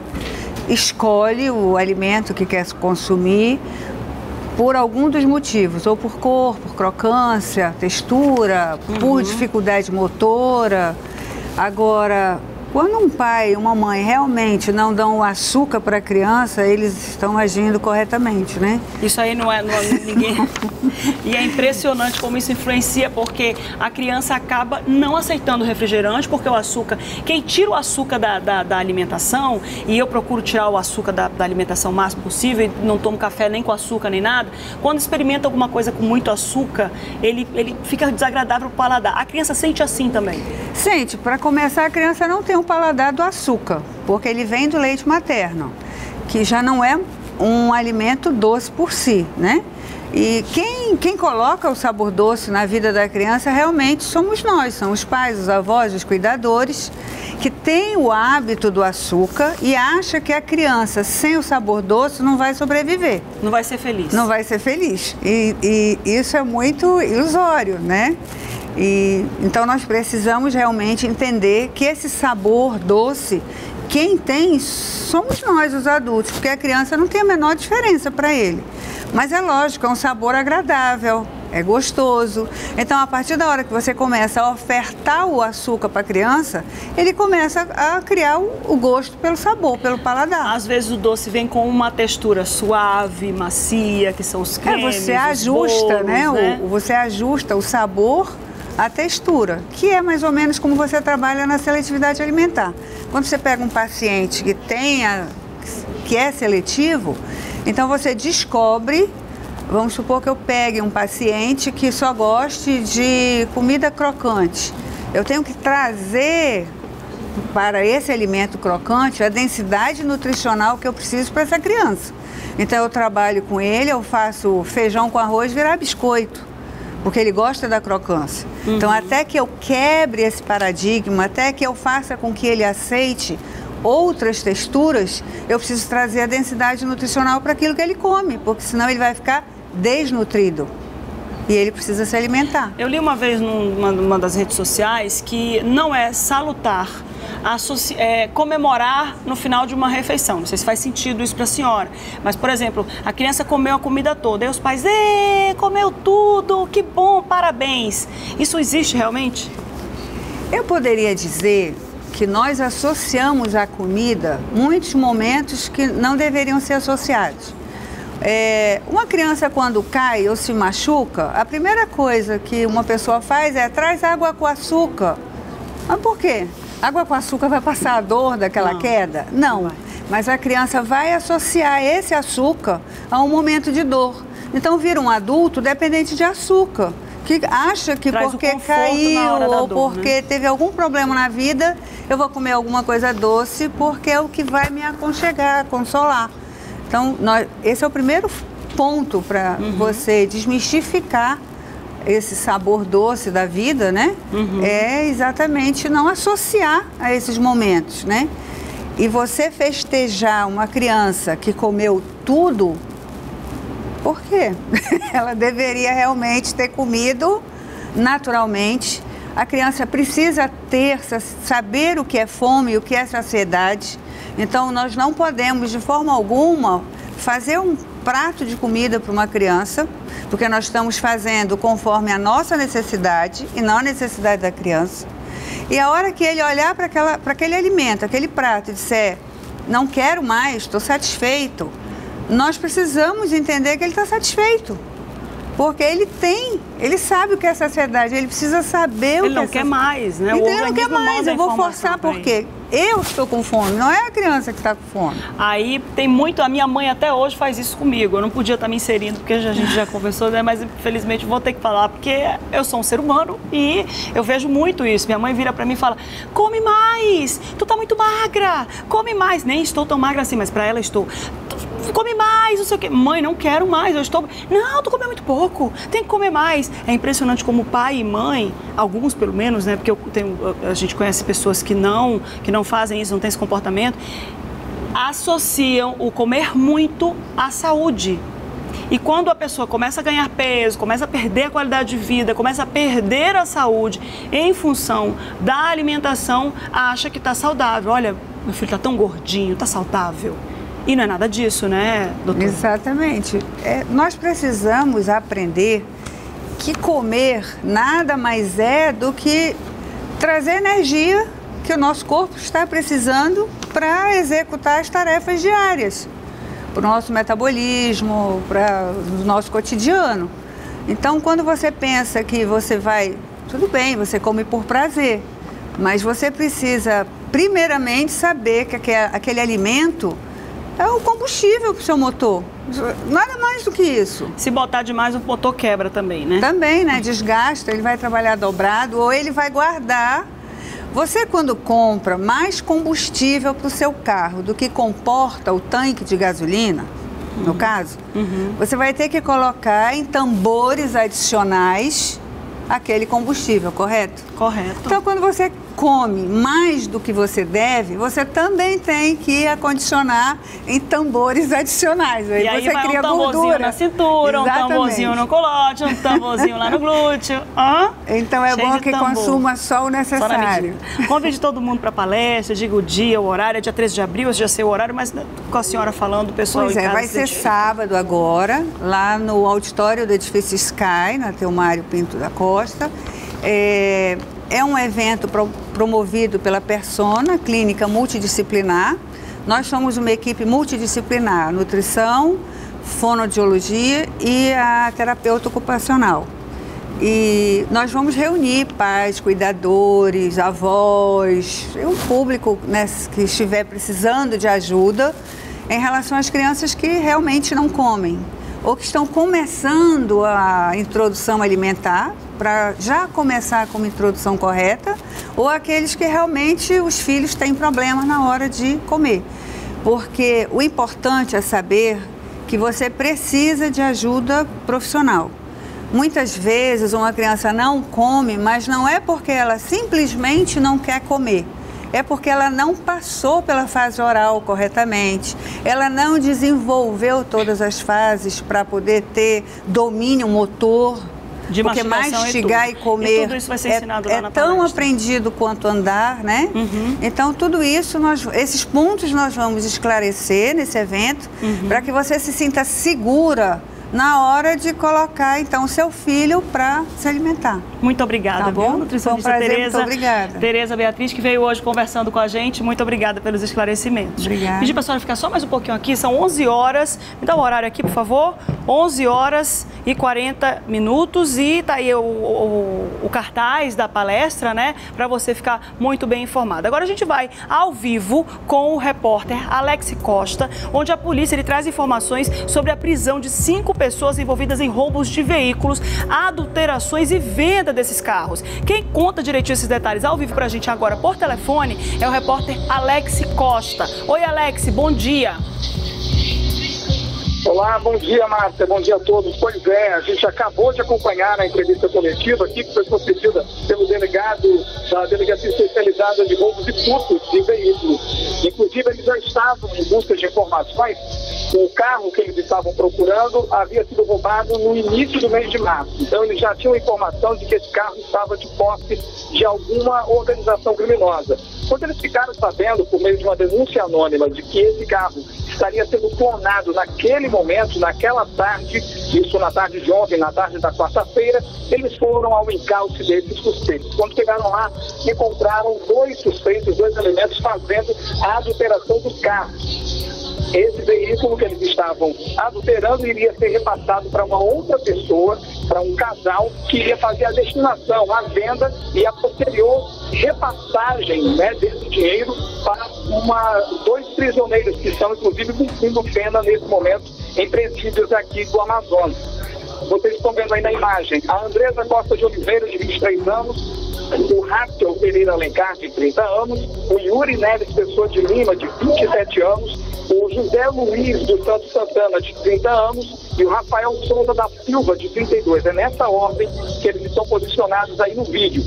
R: escolhe o alimento que quer consumir por algum dos motivos, ou por cor, por crocância, textura, uhum. por dificuldade motora. Agora, quando um pai e uma mãe realmente não dão o açúcar para a criança, eles estão agindo corretamente, né?
A: Isso aí não é, não é ninguém... E é impressionante como isso influencia, porque a criança acaba não aceitando o refrigerante, porque o açúcar... Quem tira o açúcar da, da, da alimentação, e eu procuro tirar o açúcar da, da alimentação o máximo possível, e não tomo café nem com açúcar nem nada, quando experimenta alguma coisa com muito açúcar, ele, ele fica desagradável para o paladar. A criança sente assim também?
R: Sente. Para começar, a criança não tem o paladar do açúcar, porque ele vem do leite materno, que já não é um alimento doce por si, né? E quem, quem coloca o sabor doce na vida da criança realmente somos nós, são os pais, os avós, os cuidadores, que têm o hábito do açúcar e acha que a criança sem o sabor doce não vai sobreviver.
A: Não vai ser feliz.
R: Não vai ser feliz. E, e isso é muito ilusório, né? E, então nós precisamos realmente entender que esse sabor doce, quem tem somos nós, os adultos, porque a criança não tem a menor diferença para ele. Mas é lógico, é um sabor agradável, é gostoso. Então, a partir da hora que você começa a ofertar o açúcar para a criança, ele começa a criar o gosto pelo sabor, pelo paladar.
A: Às vezes o doce vem com uma textura suave, macia, que são os cremes,
R: é, você ajusta,
A: bolos,
R: né?
A: né?
R: O, você ajusta o sabor à textura, que é mais ou menos como você trabalha na seletividade alimentar. Quando você pega um paciente que tenha, que é seletivo, então você descobre, vamos supor que eu pegue um paciente que só goste de comida crocante. Eu tenho que trazer para esse alimento crocante a densidade nutricional que eu preciso para essa criança. Então eu trabalho com ele, eu faço feijão com arroz virar biscoito, porque ele gosta da crocância. Uhum. Então até que eu quebre esse paradigma, até que eu faça com que ele aceite outras texturas, eu preciso trazer a densidade nutricional para aquilo que ele come, porque senão ele vai ficar desnutrido e ele precisa se alimentar.
A: Eu li uma vez numa, numa das redes sociais que não é salutar é, comemorar no final de uma refeição. Não sei se faz sentido isso para a senhora, mas, por exemplo, a criança comeu a comida toda e os pais, ê, comeu tudo, que bom, parabéns. Isso existe realmente?
R: Eu poderia dizer que nós associamos à comida muitos momentos que não deveriam ser associados. É, uma criança quando cai ou se machuca, a primeira coisa que uma pessoa faz é traz água com açúcar. Mas por quê? Água com açúcar vai passar a dor daquela não, queda? Não, não, mas a criança vai associar esse açúcar a um momento de dor. Então vira um adulto dependente de açúcar, que acha que traz porque caiu ou dor, porque né? teve algum problema na vida, eu vou comer alguma coisa doce porque é o que vai me aconchegar, consolar. Então, nós, esse é o primeiro ponto para uhum. você desmistificar esse sabor doce da vida, né? Uhum. É exatamente não associar a esses momentos, né? E você festejar uma criança que comeu tudo, por quê? Ela deveria realmente ter comido naturalmente. A criança precisa ter, saber o que é fome e o que é saciedade. Então, nós não podemos, de forma alguma, fazer um prato de comida para uma criança, porque nós estamos fazendo conforme a nossa necessidade e não a necessidade da criança. E a hora que ele olhar para aquela, para aquele alimento, aquele prato e disser, não quero mais, estou satisfeito, nós precisamos entender que ele está satisfeito. Porque ele tem, ele sabe o que é saciedade, ele precisa saber o que é.
A: Ele não quer mais, né?
R: Então, ele não quer mais, eu vou forçar porque eu estou com fome, não é a criança que está com fome.
A: Aí tem muito, a minha mãe até hoje faz isso comigo, eu não podia estar me inserindo porque a gente já conversou, né? Mas infelizmente vou ter que falar porque eu sou um ser humano e eu vejo muito isso. Minha mãe vira para mim e fala, come mais, tu tá muito magra, come mais. Nem estou tão magra assim, mas para ela estou. Come mais, não sei o quê. Mãe, não quero mais, eu estou... Não, tu comeu muito pouco, tem que comer mais. É impressionante como pai e mãe, alguns pelo menos, né? Porque eu tenho, a gente conhece pessoas que não, que não fazem isso, não têm esse comportamento, associam o comer muito à saúde. E quando a pessoa começa a ganhar peso, começa a perder a qualidade de vida, começa a perder a saúde em função da alimentação, acha que está saudável. Olha, meu filho está tão gordinho, está saudável. E não é nada disso, né, doutor?
R: Exatamente. É, nós precisamos aprender que comer nada mais é do que trazer energia que o nosso corpo está precisando para executar as tarefas diárias, para o nosso metabolismo, para o nosso cotidiano. Então, quando você pensa que você vai... Tudo bem, você come por prazer, mas você precisa, primeiramente, saber que aquele, aquele alimento é o combustível para o seu motor. Nada mais do que isso.
A: Se botar demais, o motor quebra também, né?
R: Também, né? Desgasta, ele vai trabalhar dobrado ou ele vai guardar. Você, quando compra mais combustível para o seu carro do que comporta o tanque de gasolina, uhum. no caso, uhum. você vai ter que colocar em tambores adicionais aquele combustível, correto?
A: Correto.
R: Então, quando você come mais do que você deve, você também tem que acondicionar em tambores adicionais. Aí
A: e aí
R: você
A: vai
R: cria
A: um tamborzinho
R: gordura
A: na cintura, Exatamente. um tamborzinho no colote, um tamborzinho lá no glúteo. Hã?
R: Então é Cheio bom que tambor. consuma só o necessário.
A: Só Convide todo mundo para a palestra, diga o dia, o horário, é dia treze de abril, eu já sei o horário, mas com a senhora falando, o pessoal
R: Pois
A: em
R: é,
A: casa
R: vai ser sábado agora, lá no auditório do edifício Sky, na Teomário Pinto da Costa. É, é um evento pro, promovido pela Persona, clínica multidisciplinar. Nós somos uma equipe multidisciplinar, nutrição, fonoaudiologia e a terapeuta ocupacional. E nós vamos reunir pais, cuidadores, avós, um público, né, que estiver precisando de ajuda em relação às crianças que realmente não comem ou que estão começando a introdução alimentar, para já começar com uma introdução correta, ou aqueles que realmente os filhos têm problema na hora de comer. Porque o importante é saber que você precisa de ajuda profissional. Muitas vezes uma criança não come, mas não é porque ela simplesmente não quer comer. É porque ela não passou pela fase oral corretamente, ela não desenvolveu todas as fases para poder ter domínio motor.
A: De
R: porque mastigar e, e comer
A: e tudo isso vai ser ensinado
R: é,
A: lá na
R: é tão
A: palestra.
R: aprendido quanto andar, né? Uhum. Então, tudo isso, nós, esses pontos nós vamos esclarecer nesse evento, uhum. para que você se sinta segura na hora de colocar, então, o seu filho para se alimentar.
A: Muito obrigada,
R: tá bom?
A: viu, nutricionista
R: Foi um prazer,
A: Tereza.
R: Muito obrigada.
A: Tereza Beatriz, que veio hoje conversando com a gente. Muito obrigada pelos esclarecimentos.
R: Obrigada.
A: Pedi para a senhora ficar só mais um pouquinho aqui, são onze horas. Me dá o horário aqui, por favor. onze horas e quarenta minutos e tá aí o, o, o cartaz da palestra, né, para você ficar muito bem informado. Agora a gente vai ao vivo com o repórter Alex Costa, onde a polícia ele traz informações sobre a prisão de cinco pessoas envolvidas em roubos de veículos, adulterações e venda desses carros. Quem conta direitinho esses detalhes ao vivo pra gente agora por telefone é o repórter Alex Costa. Oi, Alex, bom dia.
S: Olá, bom dia, Márcia, bom dia a todos. Pois é, a gente acabou de acompanhar a entrevista coletiva aqui, que foi concedida pelo delegado da Delegacia Especializada de Roubos e Furtos de Veículos. Inclusive, eles já estavam em busca de informações. O carro que eles estavam procurando havia sido roubado no início do mês de março. Então, eles já tinham informação de que esse carro estava de posse de alguma organização criminosa. Quando eles ficaram sabendo, por meio de uma denúncia anônima, de que esse carro estaria sendo clonado naquele momento, naquela tarde, isso na tarde de ontem, na tarde da quarta-feira, eles foram ao encalce desses suspeitos. Quando chegaram lá, encontraram dois suspeitos, dois elementos fazendo a adulteração do carro. Esse veículo que eles estavam adulterando iria ser repassado para uma outra pessoa, para um casal, que iria fazer a destinação, a venda e a posterior repassagem, né, desse dinheiro para uma, dois prisioneiros que estão, inclusive, cumprindo pena nesse momento em presídios aqui do Amazonas. Vocês estão vendo aí na imagem a Andresa Costa de Oliveira, de vinte e três anos, o Raquel Pereira Alencar, de trinta anos, o Yuri Neves Pessoa de Lima, de vinte e sete anos, o José Luiz dos Santos Santana, de trinta anos, e o Rafael Souza da Silva, de trinta e dois. É nessa ordem que eles estão posicionados aí no vídeo.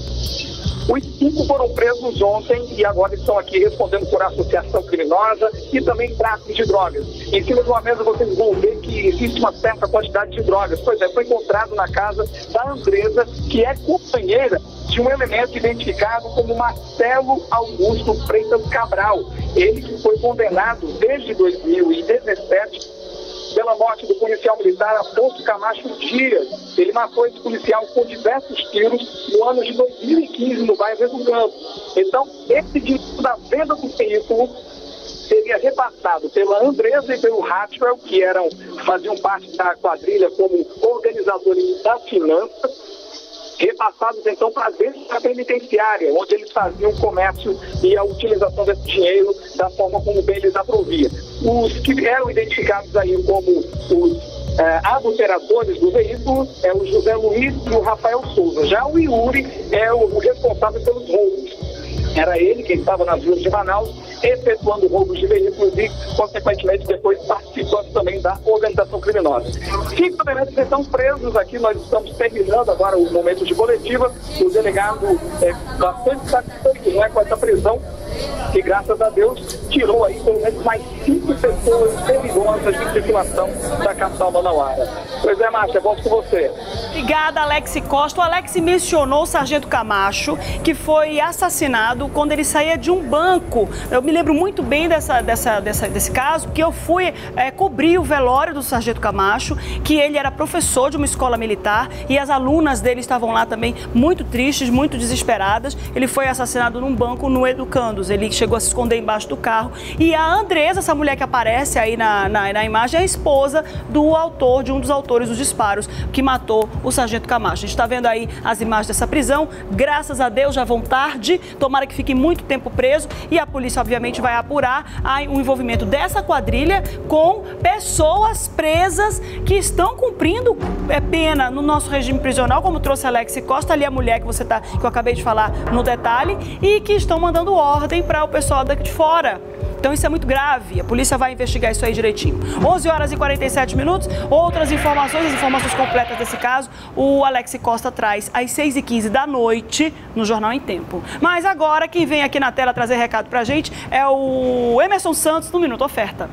S: Os cinco foram presos ontem e agora estão aqui respondendo por associação criminosa e também tráfico de drogas. Em cima de uma mesa vocês vão ver que existe uma certa quantidade de drogas. Pois é, foi encontrado na casa da Andresa, que é companheira de um elemento identificado como Marcelo Augusto Freitas Cabral. Ele que foi condenado desde dois mil e dezessete pela morte do policial militar Afonso Camacho Dias. Ele matou esse policial com diversos tiros no ano de dois mil e quinze no bairro do Campo. Então, esse dinheiro da venda do veículo seria repassado pela Andresa e pelo Ratwell, que eram, faziam parte da quadrilha como organizadores da finança, repassados então para dentro da penitenciária, onde eles faziam o comércio e a utilização desse dinheiro da forma como bem eles aproviam. Os que eram identificados aí como os é, adulteradores do veículo é o José Luiz e o Rafael Souza. Já o Yuri é o, o responsável pelos roubos. Era ele quem estava nas ruas de Manaus, efetuando roubos de veículos e, consequentemente, depois participando também da organização criminosa. Cinco elementos estão presos aqui, nós estamos terminando agora o momento de coletiva. O delegado é bastante satisfeito, não é, com essa prisão, que, graças a Deus, tirou aí pelo menos mais cinco pessoas perigosas de circulação da capital manauara. Pois é, Márcia, volto com você.
A: Obrigada, Alex Costa. O Alex mencionou o sargento Camacho, que foi assassinado quando ele saía de um banco. Eu me lembro muito bem dessa, dessa, dessa, desse caso, porque eu fui é, cobrir o velório do sargento Camacho, que ele era professor de uma escola militar e as alunas dele estavam lá também muito tristes, muito desesperadas. Ele foi assassinado num banco no Educandos. Ele chegou a se esconder embaixo do carro. E a Andresa, essa mulher que aparece aí na, na, na imagem, é a esposa do autor, de um dos autores dos disparos que matou o sargento Camacho. A gente está vendo aí as imagens dessa prisão. Graças a Deus já vão tarde. Tomara que fique muito tempo preso. E a polícia, obviamente, vai apurar o envolvimento dessa quadrilha com pessoas presas que estão cumprindo pena no nosso regime prisional, como trouxe Alex Costa, ali a mulher que você tá, que eu acabei de falar no detalhe, e que estão mandando ordem para o pessoal daqui de fora. Então isso é muito grave, a polícia vai investigar isso aí direitinho. onze horas e quarenta e sete minutos, outras informações, as informações completas desse caso, o Alex Costa traz às seis e quinze da noite no Jornal em Tempo. Mas agora quem vem aqui na tela trazer recado pra gente é o Emerson Santos no Minuto Oferta.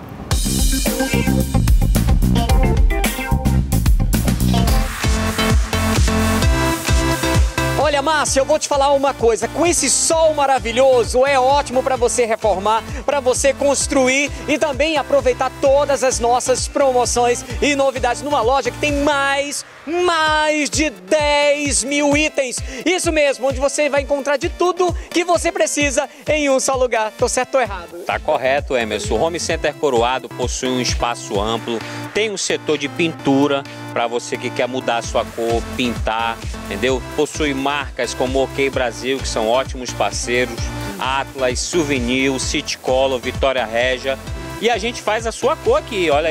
P: Olha, Márcia, eu vou te falar uma coisa, com esse sol maravilhoso é ótimo para você reformar, para você construir e também aproveitar todas as nossas promoções e novidades numa loja que tem mais, mais de dez mil itens. Isso mesmo, onde você vai encontrar de tudo que você precisa em um só lugar. Tô certo ou errado?
Q: Tá correto, Emerson. O Home Center Coroado possui um espaço amplo, tem um setor de pintura para você que quer mudar a sua cor, pintar, entendeu? Possui marcas como OK Brasil, que são ótimos parceiros, Atlas, Souvenir, City Color, Vitória Régia. E a gente faz a sua cor aqui, olha aí.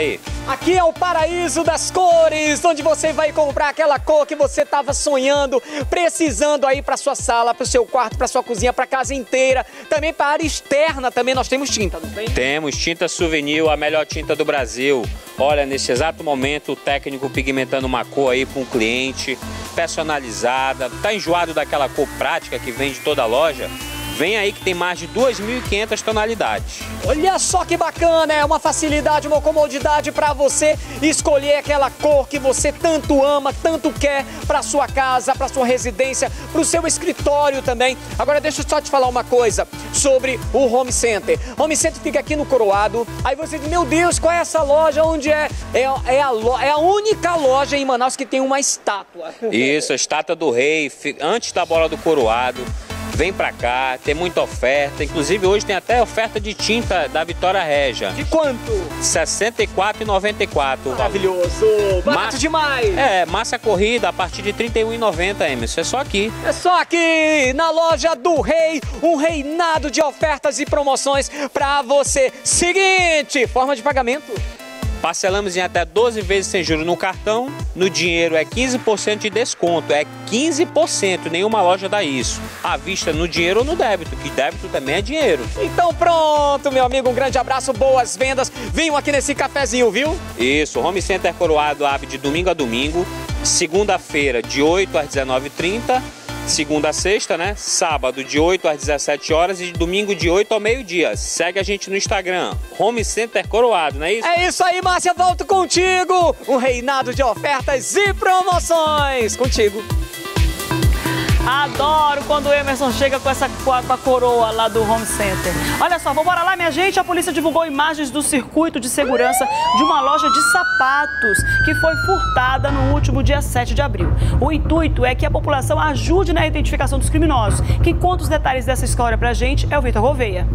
P: Aqui é o paraíso das cores, onde você vai comprar aquela cor que você estava sonhando, precisando aí para sua sala, para o seu quarto, para sua cozinha, para casa inteira. Também para a área externa, também nós temos tinta, não tem?
Q: Temos tinta Souvenir, a melhor tinta do Brasil. Olha, nesse exato momento, o técnico pigmentando uma cor aí para um cliente, personalizada. Tá enjoado daquela cor prática que vem de toda a loja? Vem aí que tem mais de duas mil e quinhentas tonalidades.
P: Olha só que bacana, é uma facilidade, uma comodidade para você escolher aquela cor que você tanto ama, tanto quer para sua casa, para sua residência, para o seu escritório também. Agora deixa eu só te falar uma coisa sobre o Home Center. Home Center fica aqui no Coroado. Aí você diz, meu Deus, qual é essa loja? Onde é? É, é, a, lo... é a única loja em Manaus que tem uma estátua.
Q: Isso, a estátua do rei, antes da bola do Coroado. Vem pra cá, tem muita oferta. Inclusive hoje tem até oferta de tinta da Vitória Régia.
P: De quanto?
Q: sessenta e quatro reais e noventa e quatro centavos.
P: Maravilhoso, barato demais.
Q: É, massa corrida a partir de trinta e um reais e noventa centavos, Emerson. É só aqui.
P: É só aqui, na loja do Rei, um reinado de ofertas e promoções pra você. Seguinte, forma de pagamento.
Q: Parcelamos em até doze vezes sem juros no cartão. No dinheiro é quinze por cento de desconto. É quinze por cento, nenhuma loja dá isso. À vista no dinheiro ou no débito, que débito também é dinheiro.
P: Então pronto, meu amigo, um grande abraço, boas vendas. Venham aqui nesse cafezinho, viu?
Q: Isso, Home Center Coroado abre de domingo a domingo. Segunda-feira, de oito às dezenove e trinta. Segunda a sexta, né? Sábado de oito às dezessete horas e domingo de oito ao meio-dia. Segue a gente no Instagram, Home Center Coroado, não é isso?
P: É isso aí, Márcia, volto contigo. Um reinado de ofertas e promoções. Contigo.
A: Adoro quando o Emerson chega com essa com a, com a coroa lá do Home Center. Olha só, vamos lá, minha gente. A polícia divulgou imagens do circuito de segurança de uma loja de sapatos que foi furtada no último dia sete de abril. O intuito é que a população ajude na identificação dos criminosos. Quem conta os detalhes dessa história pra gente é o Vitor Gouveia.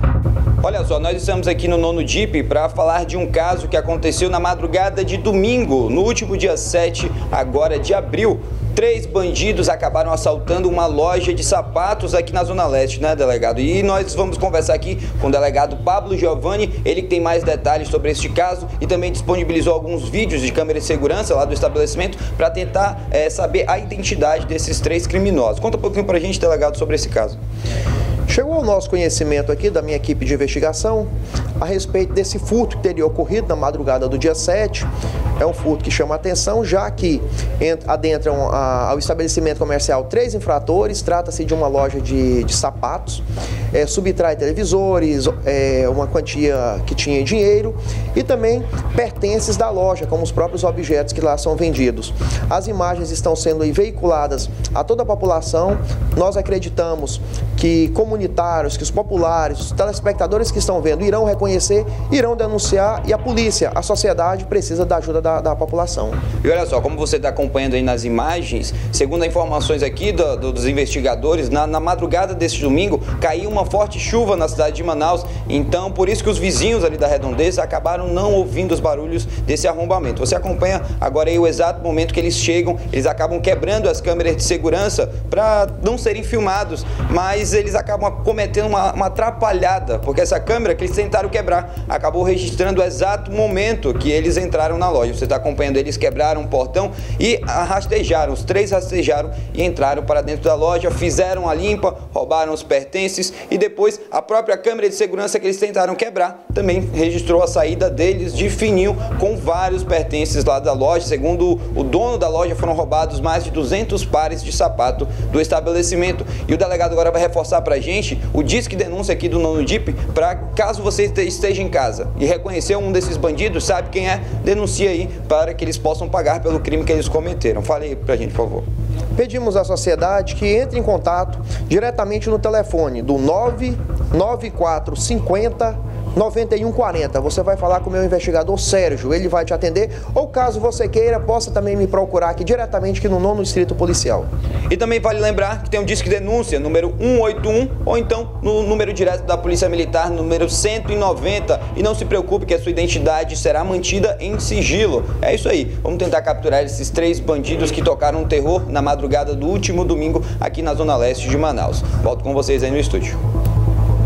I: Olha só, nós estamos aqui no Nono D I P para falar de um caso que aconteceu na madrugada de domingo, no último dia sete, agora de abril. Três bandidos acabaram assaltando uma loja de sapatos aqui na Zona Leste, né, delegado? E nós vamos conversar aqui com o delegado Pablo Giovanni, ele que tem mais detalhes sobre este caso e também disponibilizou alguns vídeos de câmera de segurança lá do estabelecimento para tentar é, saber a identidade desses três criminosos. Conta um pouquinho pra gente, delegado, sobre esse caso.
T: Chegou ao nosso conhecimento aqui da minha equipe de investigação a respeito desse furto que teria ocorrido na madrugada do dia sete. É um furto que chama a atenção, já que adentram ao estabelecimento comercial três infratores. Trata-se de uma loja de, de sapatos, é, subtrai televisores, é, uma quantia que tinha dinheiro e também pertences da loja, como os próprios objetos que lá são vendidos. As imagens estão sendo veiculadas a toda a população. Nós acreditamos que comunitários, que os populares, os telespectadores que estão vendo irão reconhecer, irão denunciar e a polícia, a sociedade precisa da ajuda da, da população.
I: E olha só, como você está acompanhando aí nas imagens, segundo as informações aqui do, do, dos investigadores, na, na madrugada desse domingo caiu uma forte chuva na cidade de Manaus, então por isso que os vizinhos ali da redondeza acabaram não ouvindo os barulhos desse arrombamento. Você acompanha agora aí o exato momento que eles chegam, eles acabam quebrando as câmeras de segurança para não serem filmados, mas eles acabam cometendo uma, uma atrapalhada, porque essa câmera que eles tentaram quebrar acabou registrando o exato momento que eles entraram na loja. Você está acompanhando, eles quebraram o portão e rastejaram, os três rastejaram e entraram para dentro da loja, fizeram a limpa, roubaram os pertences e depois a própria câmera de segurança que eles tentaram quebrar também registrou a saída deles de fininho com vários pertences lá da loja. Segundo o dono da loja, foram roubados mais de duzentos pares de sapato do estabelecimento. E o delegado agora vai reforçar para a gente o disque denúncia aqui do Nono D I P, para caso você esteja em casa e reconhecer um desses bandidos, sabe quem é, denuncia aí para que eles possam pagar pelo crime que eles cometeram. Fale aí pra gente, por favor.
T: Pedimos à sociedade que entre em contato diretamente no telefone do nove nove quatro cinco zero nove um quatro zero. Você vai falar com o meu investigador Sérgio, ele vai te atender, ou caso você queira, possa também me procurar aqui diretamente aqui no nono Distrito Policial.
I: E também vale lembrar que tem um disque denúncia, número um oito um, ou então no número direto da Polícia Militar, número cento e noventa. E não se preocupe que a sua identidade será mantida em sigilo. É isso aí, vamos tentar capturar esses três bandidos que tocaram terror na madrugada do último domingo aqui na Zona Leste de Manaus. Volto com vocês aí no estúdio.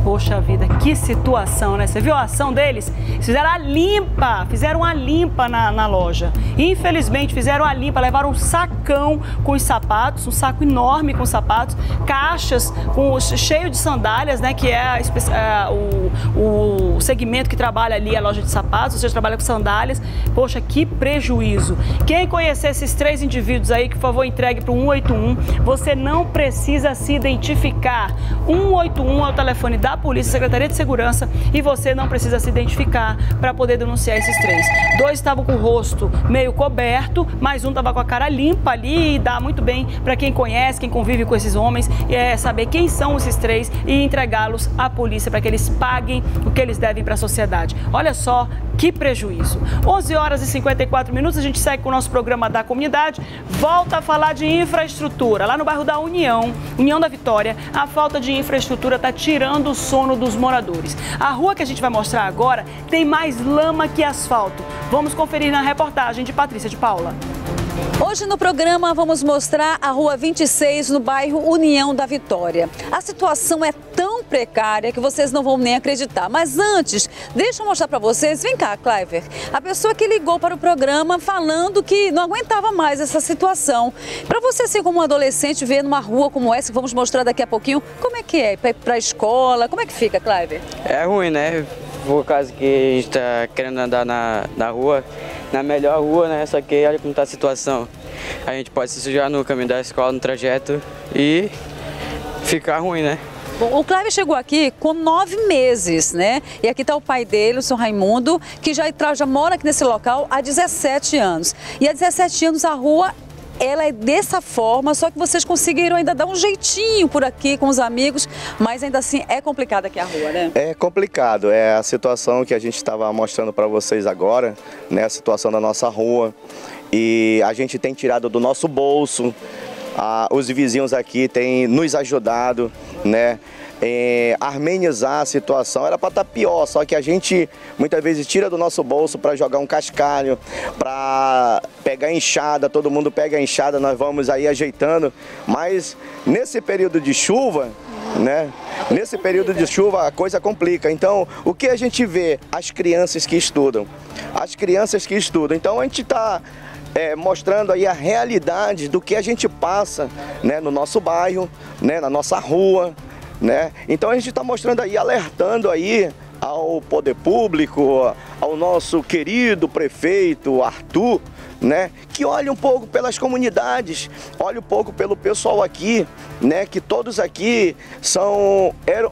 A: Poxa vida, que situação, né? Você viu a ação deles? Fizeram a limpa, fizeram a limpa na, na loja. Infelizmente, fizeram a limpa, levaram um sacão com os sapatos, um saco enorme com sapatos, caixas com, cheio de sandálias, né? Que é a, a, o, o segmento que trabalha ali, a loja de sapatos, você trabalha com sandálias. Poxa, que prejuízo. Quem conhecer esses três indivíduos aí, que por favor entregue para o um oito um, você não precisa se identificar. um oito um é o telefone da Polícia, Secretaria de Segurança, e você não precisa se identificar para poder denunciar esses três. Dois estavam com o rosto meio coberto, mas um estava com a cara limpa ali, e dá muito bem para quem conhece, quem convive com esses homens, é saber quem são esses três e entregá-los à polícia para que eles paguem o que eles devem para a sociedade. Olha só que prejuízo. onze horas e cinquenta e quatro minutos, a gente segue com o nosso programa da comunidade, volta a falar de infraestrutura. Lá no bairro da União, União da Vitória, a falta de infraestrutura está tirando o sono dos moradores. A rua que a gente vai mostrar agora tem mais lama que asfalto. Vamos conferir na reportagem de Patrícia de Paula.
U: Hoje no programa vamos mostrar a Rua vinte e seis, no bairro União da Vitória. A situação é tão precária que vocês não vão nem acreditar. Mas antes, deixa eu mostrar para vocês, vem cá, Cliver, a pessoa que ligou para o programa falando que não aguentava mais essa situação. Para você, assim, como um adolescente, ver numa rua como essa, que vamos mostrar daqui a pouquinho, como é que é? Para a escola, como é que fica, Cliver?
J: É ruim, né? Por causa que a gente está querendo andar na, na rua, na melhor rua, né? Só que olha como está a situação. A gente pode se sujar no caminho da escola, no trajeto, e ficar ruim, né?
U: Bom, o Cliver chegou aqui com nove meses, né? E aqui está o pai dele, o seu Raimundo, que já, já mora aqui nesse local há dezessete anos. E há dezessete anos a rua, ela é dessa forma, só que vocês conseguiram ainda dar um jeitinho por aqui com os amigos, mas ainda assim é complicado aqui a rua, né?
V: É complicado, é a situação que a gente estava mostrando para vocês agora, né? A situação da nossa rua, e a gente tem tirado do nosso bolso, ah, os vizinhos aqui têm nos ajudado, né? É, amenizar a situação. Era para estar pior, só que a gente muitas vezes tira do nosso bolso para jogar um cascalho, para pegar enxada, todo mundo pega a enxada, nós vamos aí ajeitando, mas nesse período de chuva, né? Nesse período de chuva a coisa complica. Então, o que a gente vê? As crianças que estudam, as crianças que estudam. Então a gente está É, mostrando aí a realidade do que a gente passa, né, no nosso bairro, né, na nossa rua, né? Então a gente está mostrando aí, alertando aí ao poder público, ao nosso querido prefeito Arthur, né, que olhe um pouco pelas comunidades, olhe um pouco pelo pessoal aqui, né, que todos aqui são eram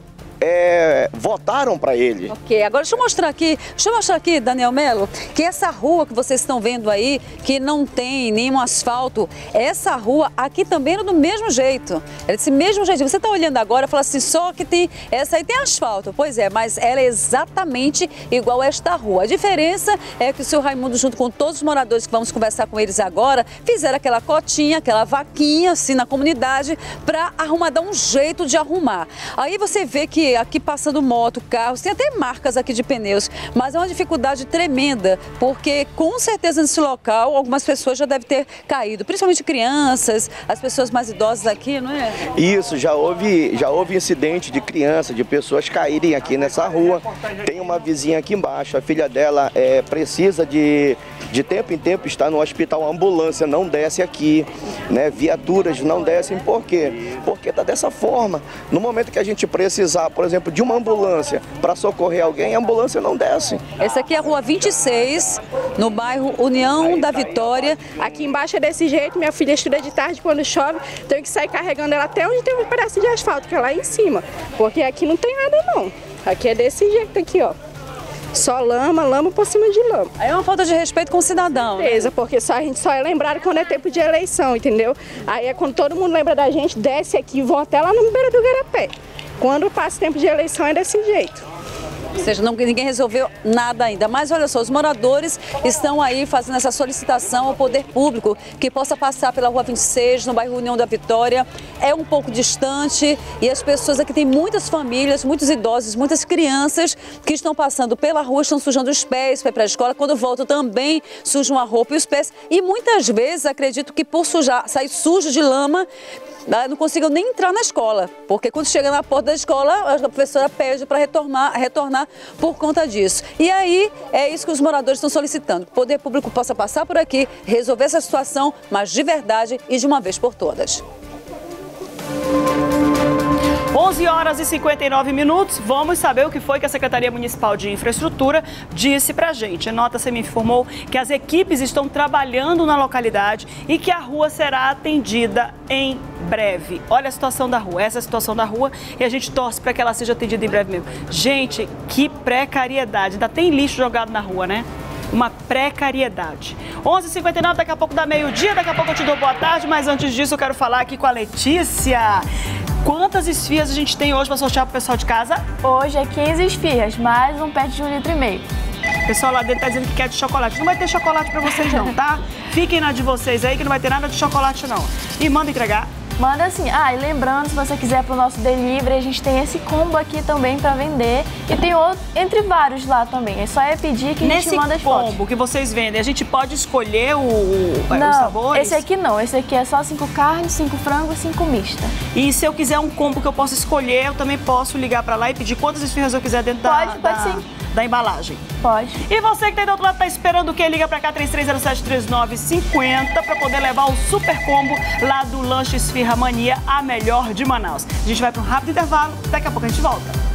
V: É, votaram para ele.
U: Ok, agora deixa eu mostrar aqui, deixa eu mostrar aqui, Daniel Melo, que essa rua que vocês estão vendo aí, que não tem nenhum asfalto, essa rua aqui também era do mesmo jeito, era desse mesmo jeito. Você está olhando agora e fala assim, só que tem, essa aí tem asfalto, pois é, mas ela é exatamente igual a esta rua. A diferença é que o seu Raimundo, junto com todos os moradores que vamos conversar com eles agora, fizeram aquela cotinha, aquela vaquinha assim na comunidade para arrumar, dar um jeito de arrumar. Aí você vê que aqui passando moto, carros, tem até marcas aqui de pneus, mas é uma dificuldade tremenda, porque com certeza nesse local algumas pessoas já devem ter caído, principalmente crianças, as pessoas mais idosas aqui, não é?
V: Isso, já houve, já houve incidente de crianças, de pessoas caírem aqui nessa rua. Tem uma vizinha aqui embaixo, a filha dela é, precisa de, de tempo em tempo estar no hospital, a ambulância não desce aqui, né? Viaturas não descem, por quê? Porque está dessa forma. No momento que a gente precisar, por exemplo, de uma ambulância para socorrer alguém, a ambulância não desce.
U: Essa aqui é a Rua vinte e seis, no bairro União da Vitória.
W: Aqui embaixo é desse jeito, minha filha estuda de tarde, quando chove, tenho que sair carregando ela até onde tem um pedaço de asfalto, que é lá em cima, porque aqui não tem nada não. Aqui é desse jeito aqui, ó. Só lama, lama por cima de lama.
U: Aí é uma falta de respeito com o cidadão.
W: Com certeza, né? Porque só, a gente só é lembrado quando é tempo de eleição, entendeu? Aí é quando todo mundo lembra da gente, desce aqui e vão até lá no beira do Garapé. Quando passa tempo de eleição é desse jeito.
U: Ou seja, não, ninguém resolveu nada ainda. Mas olha só, os moradores estão aí fazendo essa solicitação ao poder público que possa passar pela Rua vinte e seis, no bairro União da Vitória. É um pouco distante e as pessoas aqui têm muitas famílias, muitos idosos, muitas crianças que estão passando pela rua, estão sujando os pés para ir para a escola. Quando voltam também sujam a roupa e os pés. E muitas vezes acredito que por sujar, sair sujo de lama, não consigam nem entrar na escola, porque quando chega na porta da escola, a professora pede para retornar, retornar por conta disso. E aí, é isso que os moradores estão solicitando, que o poder público possa passar por aqui, resolver essa situação, mas de verdade e de uma vez por todas.
A: onze horas e cinquenta e nove minutos, vamos saber o que foi que a Secretaria Municipal de Infraestrutura disse pra gente. A nota me informou que as equipes estão trabalhando na localidade e que a rua será atendida em breve. Olha a situação da rua, essa é a situação da rua e a gente torce para que ela seja atendida em breve mesmo. Gente, que precariedade, ainda tem lixo jogado na rua, né? Uma precariedade. onze e cinquenta e nove, daqui a pouco dá meio-dia, daqui a pouco eu te dou boa tarde, mas antes disso eu quero falar aqui com a Letícia. Quantas esfirras a gente tem hoje para sortear pro pessoal de casa?
L: Hoje é quinze esfirras, mais um pet de um litro e meio.
A: O pessoal lá dentro tá dizendo que quer de chocolate. Não vai ter chocolate para vocês não, tá? Fiquem na de vocês aí que não vai ter nada de chocolate não. E manda entregar.
L: Manda sim. Ah, e lembrando, se você quiser pro nosso delivery, a gente tem esse combo aqui também para vender. E tem outro, entre vários lá também. É só é pedir que a gente manda as fotos.
A: Nesse combo que vocês vendem, a gente pode escolher o, o,
L: não,
A: os sabores?
L: Esse aqui não. Esse aqui é só cinco carnes, cinco frangos e cinco mista.
A: E se eu quiser um combo que eu possa escolher, eu também posso ligar para lá e pedir quantas esfirras eu quiser dentro
L: pode,
A: da,
L: pode
A: da,
L: sim.
A: da embalagem.
L: Pode.
A: E você que tá aí do outro lado, tá esperando o quê? Liga pra cá, três três zero sete, três nove cinco zero, pra poder levar o super combo lá do Lanche Esfirra Mania, a melhor de Manaus. A gente vai para um rápido intervalo, daqui a pouco a gente volta.